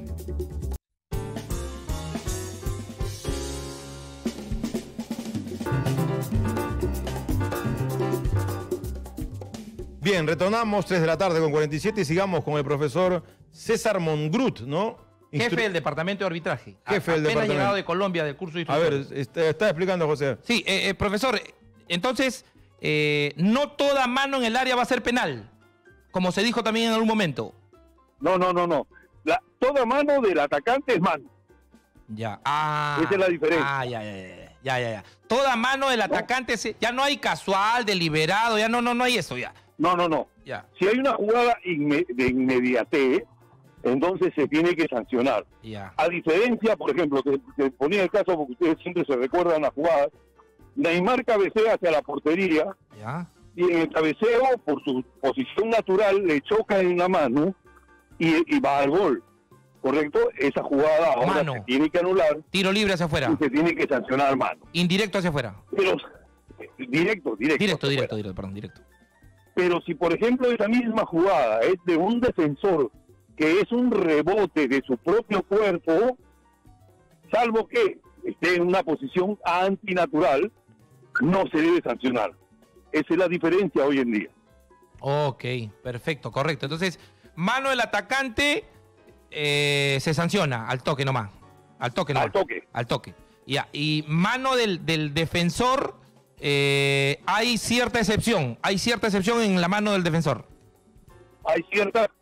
Bien, retornamos 3 de la tarde con 47 y sigamos con el profesor César Mongrut, ¿no? Jefe del departamento de arbitraje. Jefe del departamento. Llegado de Colombia del curso de instructores. A ver, está explicando José. Sí, profesor, entonces, no toda mano en el área va a ser penal, como se dijo también en algún momento. No. Toda mano del atacante es mano. Ya. Esa es la diferencia. Ya. Toda mano del atacante, ya no hay casual, deliberado, ya no hay eso ya. No. Ya. Si hay una jugada de inmediatez, entonces se tiene que sancionar. Ya. A diferencia, por ejemplo, que ponía el caso, porque ustedes siempre se recuerdan las jugadas, Neymar cabecea hacia la portería, ya, y en el cabeceo, por su posición natural, le choca en la mano y va al gol. ¿Correcto? Esa jugada ahora se tiene que anular. Tiro libre hacia afuera. Y se tiene que sancionar mano. Indirecto hacia afuera. Pero directo. Directo. Pero si, por ejemplo, esa misma jugada es de un defensor que es un rebote de su propio cuerpo, salvo que esté en una posición antinatural, no se debe sancionar. Esa es la diferencia hoy en día. Ok, perfecto, correcto. Entonces, mano del atacante se sanciona al toque nomás. Al toque. Ya. Y mano del defensor, hay cierta excepción. Hay cierta excepción en la mano del defensor. Hay cierta,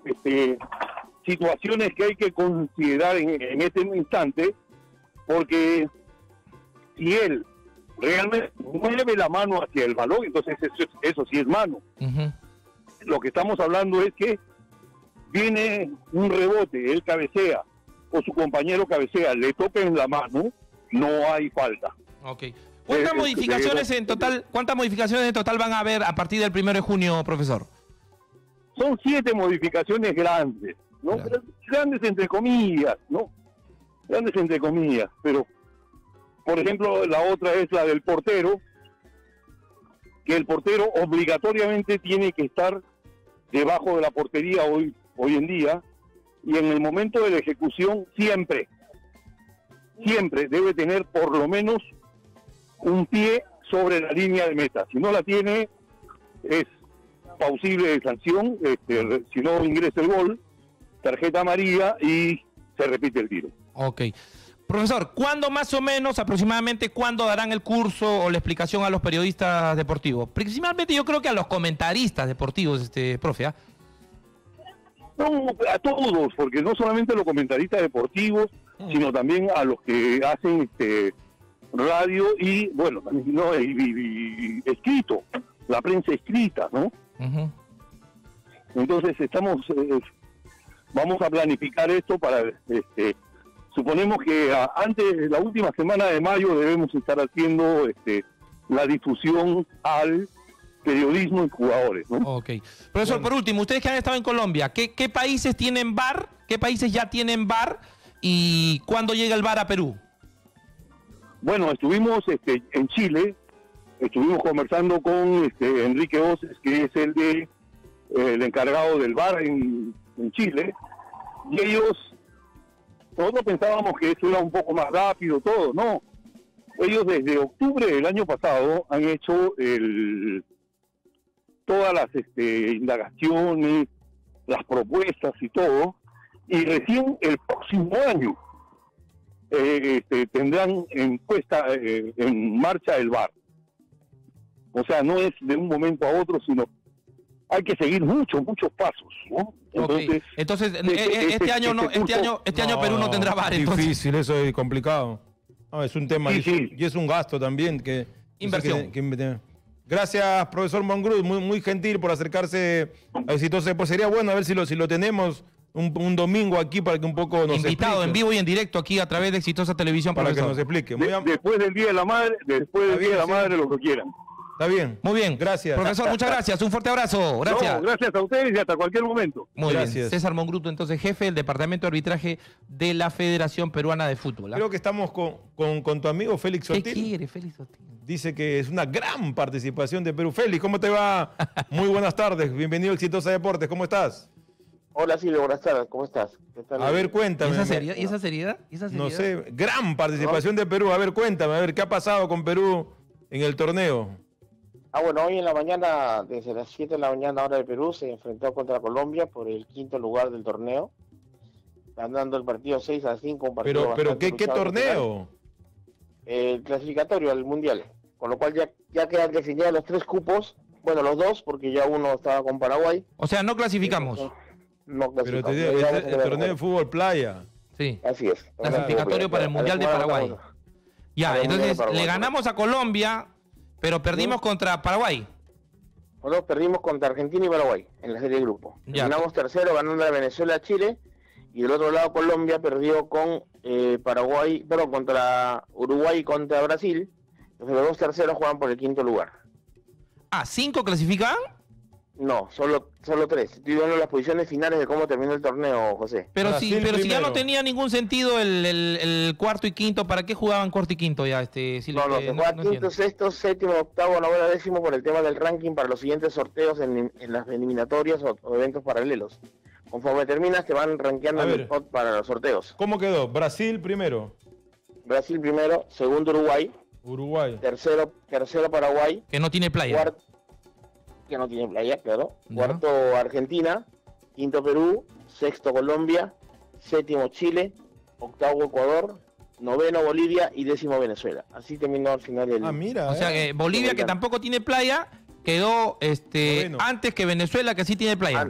situaciones que hay que considerar en este instante, porque si él realmente mueve la mano hacia el balón, entonces eso sí es mano. Lo que estamos hablando es que viene un rebote, él cabecea, o su compañero cabecea, le toca en la mano, no hay falta. Ok. ¿Cuántas modificaciones en total van a haber a partir del 1 de junio, profesor? Son 7 modificaciones grandes, ¿no? Claro. Grandes entre comillas, ¿no? Grandes entre comillas, pero por ejemplo la otra es la del portero, que el portero obligatoriamente tiene que estar debajo de la portería hoy en día, y en el momento de la ejecución siempre debe tener por lo menos un pie sobre la línea de meta. Si no la tiene, es pausible de sanción, si no ingresa el gol, tarjeta amarilla y se repite el tiro. Ok. Profesor, ¿cuándo más o menos, aproximadamente, cuándo darán el curso o la explicación a los periodistas deportivos? Principalmente yo creo que a los comentaristas deportivos, profe, ¿ah? No, a todos, porque no solamente a los comentaristas deportivos, sino también a los que hacen radio y, bueno, no, y escrito, la prensa escrita, ¿no? Entonces vamos a planificar esto para, suponemos que antes de la última semana de mayo debemos estar haciendo la difusión al periodismo y jugadores, ¿no? Ok. Profesor, por último, ustedes que han estado en Colombia, ¿qué países tienen VAR? ¿Qué países ya tienen VAR? ¿Y cuándo llega el VAR a Perú? Bueno, estuvimos en Chile, estuvimos conversando con Enrique Oces, que es el encargado del VAR en Chile, y nosotros pensábamos que eso era un poco más rápido todo, ¿no? Ellos desde octubre del año pasado han hecho todas las indagaciones, las propuestas y todo, y recién el próximo año tendrán en marcha el VAR. O sea, no es de un momento a otro, sino hay que seguir muchos pasos, ¿no? Entonces, este año Perú no tendrá VAR. Difícil, eso es complicado. No, es un tema y es un gasto también que inversión. Gracias, profesor Mongrut, muy gentil por acercarse a Exitosa. Pues sería bueno a ver si lo tenemos un domingo aquí para que un poco nos invitado explique. En vivo y en directo aquí a través de Exitosa Televisión, para profesor. que nos explique. Después del Día de la Madre, lo que quieran. Está bien. Muy bien. Gracias. Profesor, muchas gracias. Un fuerte abrazo. Gracias. No, gracias a ustedes y hasta cualquier momento. Muy gracias. bien. César Mongruto, entonces, jefe del Departamento de Arbitraje de la Federación Peruana de Fútbol. Creo que estamos con tu amigo Félix Sotil. ¿Qué quiere Félix Sotil? Dice que es una gran participación de Perú. Félix, ¿cómo te va? Muy buenas tardes. Bienvenido a Exitosa Deportes. ¿Cómo estás? Hola Silvio, buenas tardes. ¿Cómo estás? A ver, cuéntame. ¿Y esa seriedad? No sé, gran participación de Perú. A ver, cuéntame, a ver, ¿qué ha pasado con Perú en el torneo? Bueno, hoy en la mañana, desde las 7 de la mañana hora de Perú, se enfrentó contra Colombia por el 5º lugar del torneo, ganando el partido 6-5, un partido pero ¿qué torneo? El clasificatorio al Mundial, con lo cual ya quedan definidos los 3 cupos, bueno, los 2, porque ya uno estaba con Paraguay. O sea, no clasificamos. No clasificamos. Pero el torneo de fútbol playa. Sí. Así es. Clasificatorio para el Mundial de Paraguay. Ya, entonces le ganamos a Colombia, pero perdimos contra Paraguay. Nosotros perdimos contra Argentina y Paraguay en la serie de grupo. Terminamos tercero ganando a Venezuela, Chile, y del otro lado Colombia perdió con contra Uruguay y contra Brasil. Entonces los 2 terceros juegan por el 5º lugar. Ah, ¿5 clasifican? No, solo 3. Estoy dando las posiciones finales de cómo terminó el torneo, José. Pero si ya no tenía ningún sentido el cuarto y quinto, ¿para qué jugaban cuarto y quinto ya? Se juega quinto, sexto, séptimo, octavo, noveno, décimo por el tema del ranking para los siguientes sorteos en las eliminatorias o eventos paralelos. Conforme terminas te van rankeando el spot para los sorteos. ¿Cómo quedó? Brasil primero. Brasil primero, segundo Uruguay. Tercero Paraguay. Que no tiene playa. Que no tiene playa, claro. No. Cuarto Argentina, quinto Perú, sexto Colombia, séptimo Chile, octavo Ecuador, noveno Bolivia y décimo Venezuela. Así terminó al final el... mira. O sea que Bolivia, que tampoco tiene playa, quedó antes que Venezuela, que sí tiene playa.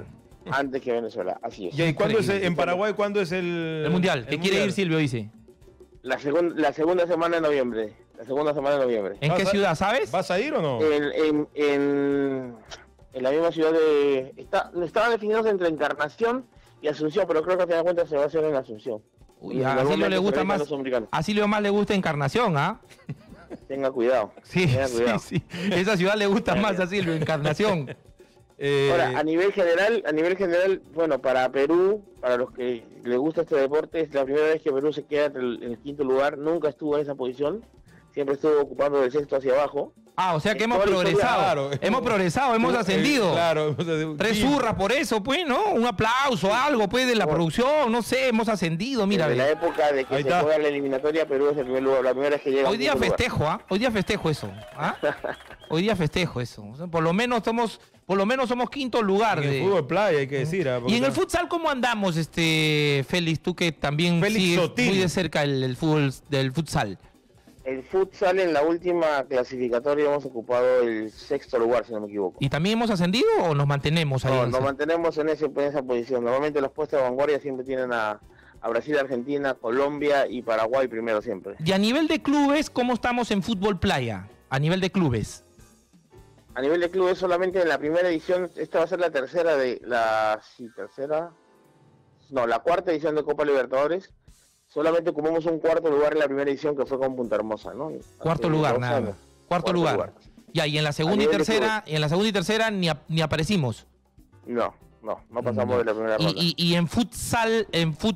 antes que Venezuela, así es. ¿Y cuándo es en Paraguay cuándo es el Mundial? ¿Qué quiere ir Silvio, dice? La segunda semana de noviembre. ¿En qué ciudad, sabes? ¿Vas a ir o no? En la misma ciudad de... Estaban definidos entre Encarnación y Asunción, pero creo que a final de cuentas se va a hacer en Asunción. Uy, a Silvio le gusta más. A Silvio más le gusta Encarnación, ¿ah? Tenga cuidado. Sí. Esa ciudad le gusta más a Silvio, Encarnación. Ahora, a nivel general, bueno, para Perú, para los que les gusta este deporte, es la primera vez que Perú se queda en el quinto lugar. Nunca estuvo en esa posición, siempre estuvo ocupando del sexto hacia abajo. Ah, o sea que hemos progresado. Claro, hemos ascendido. Claro, 3 zurras por eso, pues, ¿no? Un aplauso, algo, pues, de la producción, no sé, hemos ascendido, mira. En la época de que se juega la eliminatoria, Perú es el primer lugar, la primera vez que llega. Hoy día festejo, ¿ah? Hoy día festejo eso. ¿Ah? Hoy día festejo eso. O sea, por lo menos somos quinto lugar. En el fútbol playa, hay que decir. Y en el futsal, ¿cómo andamos, Félix? Tú que también sigues muy de cerca el fútbol del futsal. El futsal en la última clasificatoria hemos ocupado el sexto lugar, si no me equivoco. ¿Y también hemos ascendido o nos mantenemos ahí? No, nos mantenemos en esa posición. Normalmente los puestos de vanguardia siempre tienen a Brasil, Argentina, Colombia y Paraguay primero siempre. Y a nivel de clubes, ¿cómo estamos en fútbol playa? A nivel de clubes. A nivel de clubes solamente en la primera edición, esta va a ser la tercera de la... Sí, tercera... No, la cuarta edición de Copa Libertadores. Solamente ocupamos un cuarto lugar en la primera edición que fue con Punta Hermosa, ¿no? Cuarto lugar, nada más. Cuarto lugar. Ya, y en la segunda y tercera, ni aparecimos. No pasamos de la primera ronda. Y en futsal,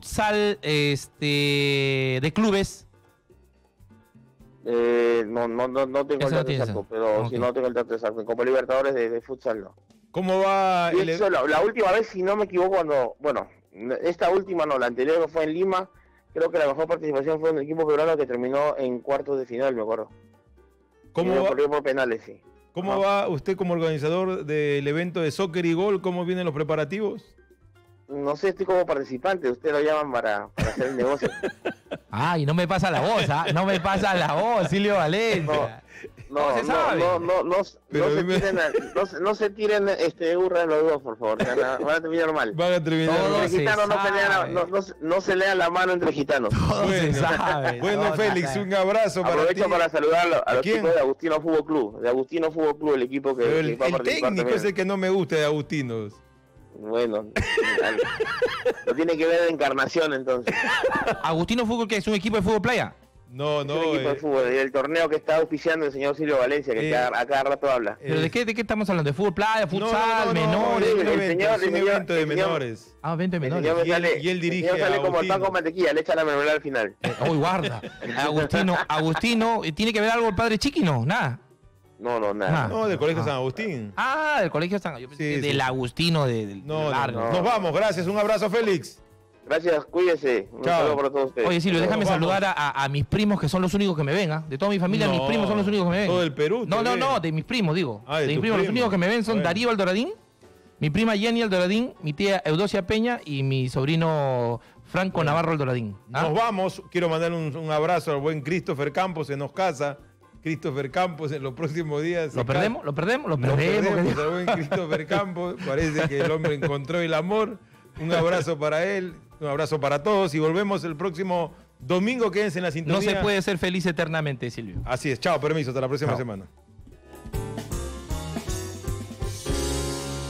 de clubes. No tengo el dato exacto, pero okay. Si no tengo el dato exacto. En Copa Libertadores de futsal no. ¿Cómo va? La última vez, si no me equivoco, esta última no, la anterior que fue en Lima. Creo que la mejor participación fue en el equipo peruano que terminó en cuartos de final, me acuerdo. ¿Cómo va? Por penales, sí. ¿Cómo va usted como organizador del evento de soccer y gol? ¿Cómo vienen los preparativos? No sé, estoy como participante. Usted lo llaman para hacer el negocio. Ay, no me pasa la voz, ¿ah? No me pasa la voz, Silvio Valencia. No se tiren burra en los dos, por favor. Van a terminar mal. Van a terminar mal. Entre gitanos no se lean la mano entre gitanos. Bueno, Félix, un abrazo para ti. Aprovecho para saludar a los chicos de Agustino Fútbol Club. De Agustino Fútbol Club, el equipo que va a participar. El técnico es el que no me gusta de Agustinos. Bueno, no tiene que ver de Encarnación entonces. ¿Agustino Fútbol, que es un equipo de fútbol playa? No. Es un equipo de fútbol, el torneo que está auspiciando el señor Silvio Valencia, que a cada rato habla. ¿Pero de qué estamos hablando? ¿De fútbol playa, futsal, menores? Es un evento de menores. Ah, evento de menores. Y él dirige a Agustino. Sale como el pan con mantequilla, le echa la mermelada al final. Uy, guarda. Agustino, ¿tiene que ver algo el padre Chiquino? Nada. No, nada. No, del Colegio San Agustín. Ah, del Colegio San Agustín. Del Agustino del barrio. Nos vamos, gracias. Un abrazo, Félix. Gracias, cuídese. Un saludo para todos ustedes. Oye, Silvio, déjame saludar a mis primos, que son los únicos que me ven. De toda mi familia, mis primos son los únicos que me ven. ¿Todo el Perú? No, de mis primos, digo. De mis primos, los únicos que me ven son Darío Aldoradín, mi prima Jenny Aldoradín, mi tía Eudocia Peña y mi sobrino Franco Navarro Aldoradín. Nos vamos. Quiero mandar un abrazo al buen Christopher Campos, se nos casa. Christopher Campos en los próximos días. ¿Lo perdemos? Al buen Christopher Campos. Parece que el hombre encontró el amor. Un abrazo para él, un abrazo para todos y volvemos el próximo domingo. Quédense en la sintonía. No se puede ser feliz eternamente, Silvio. Así es. Chao, permiso. Hasta la próxima semana.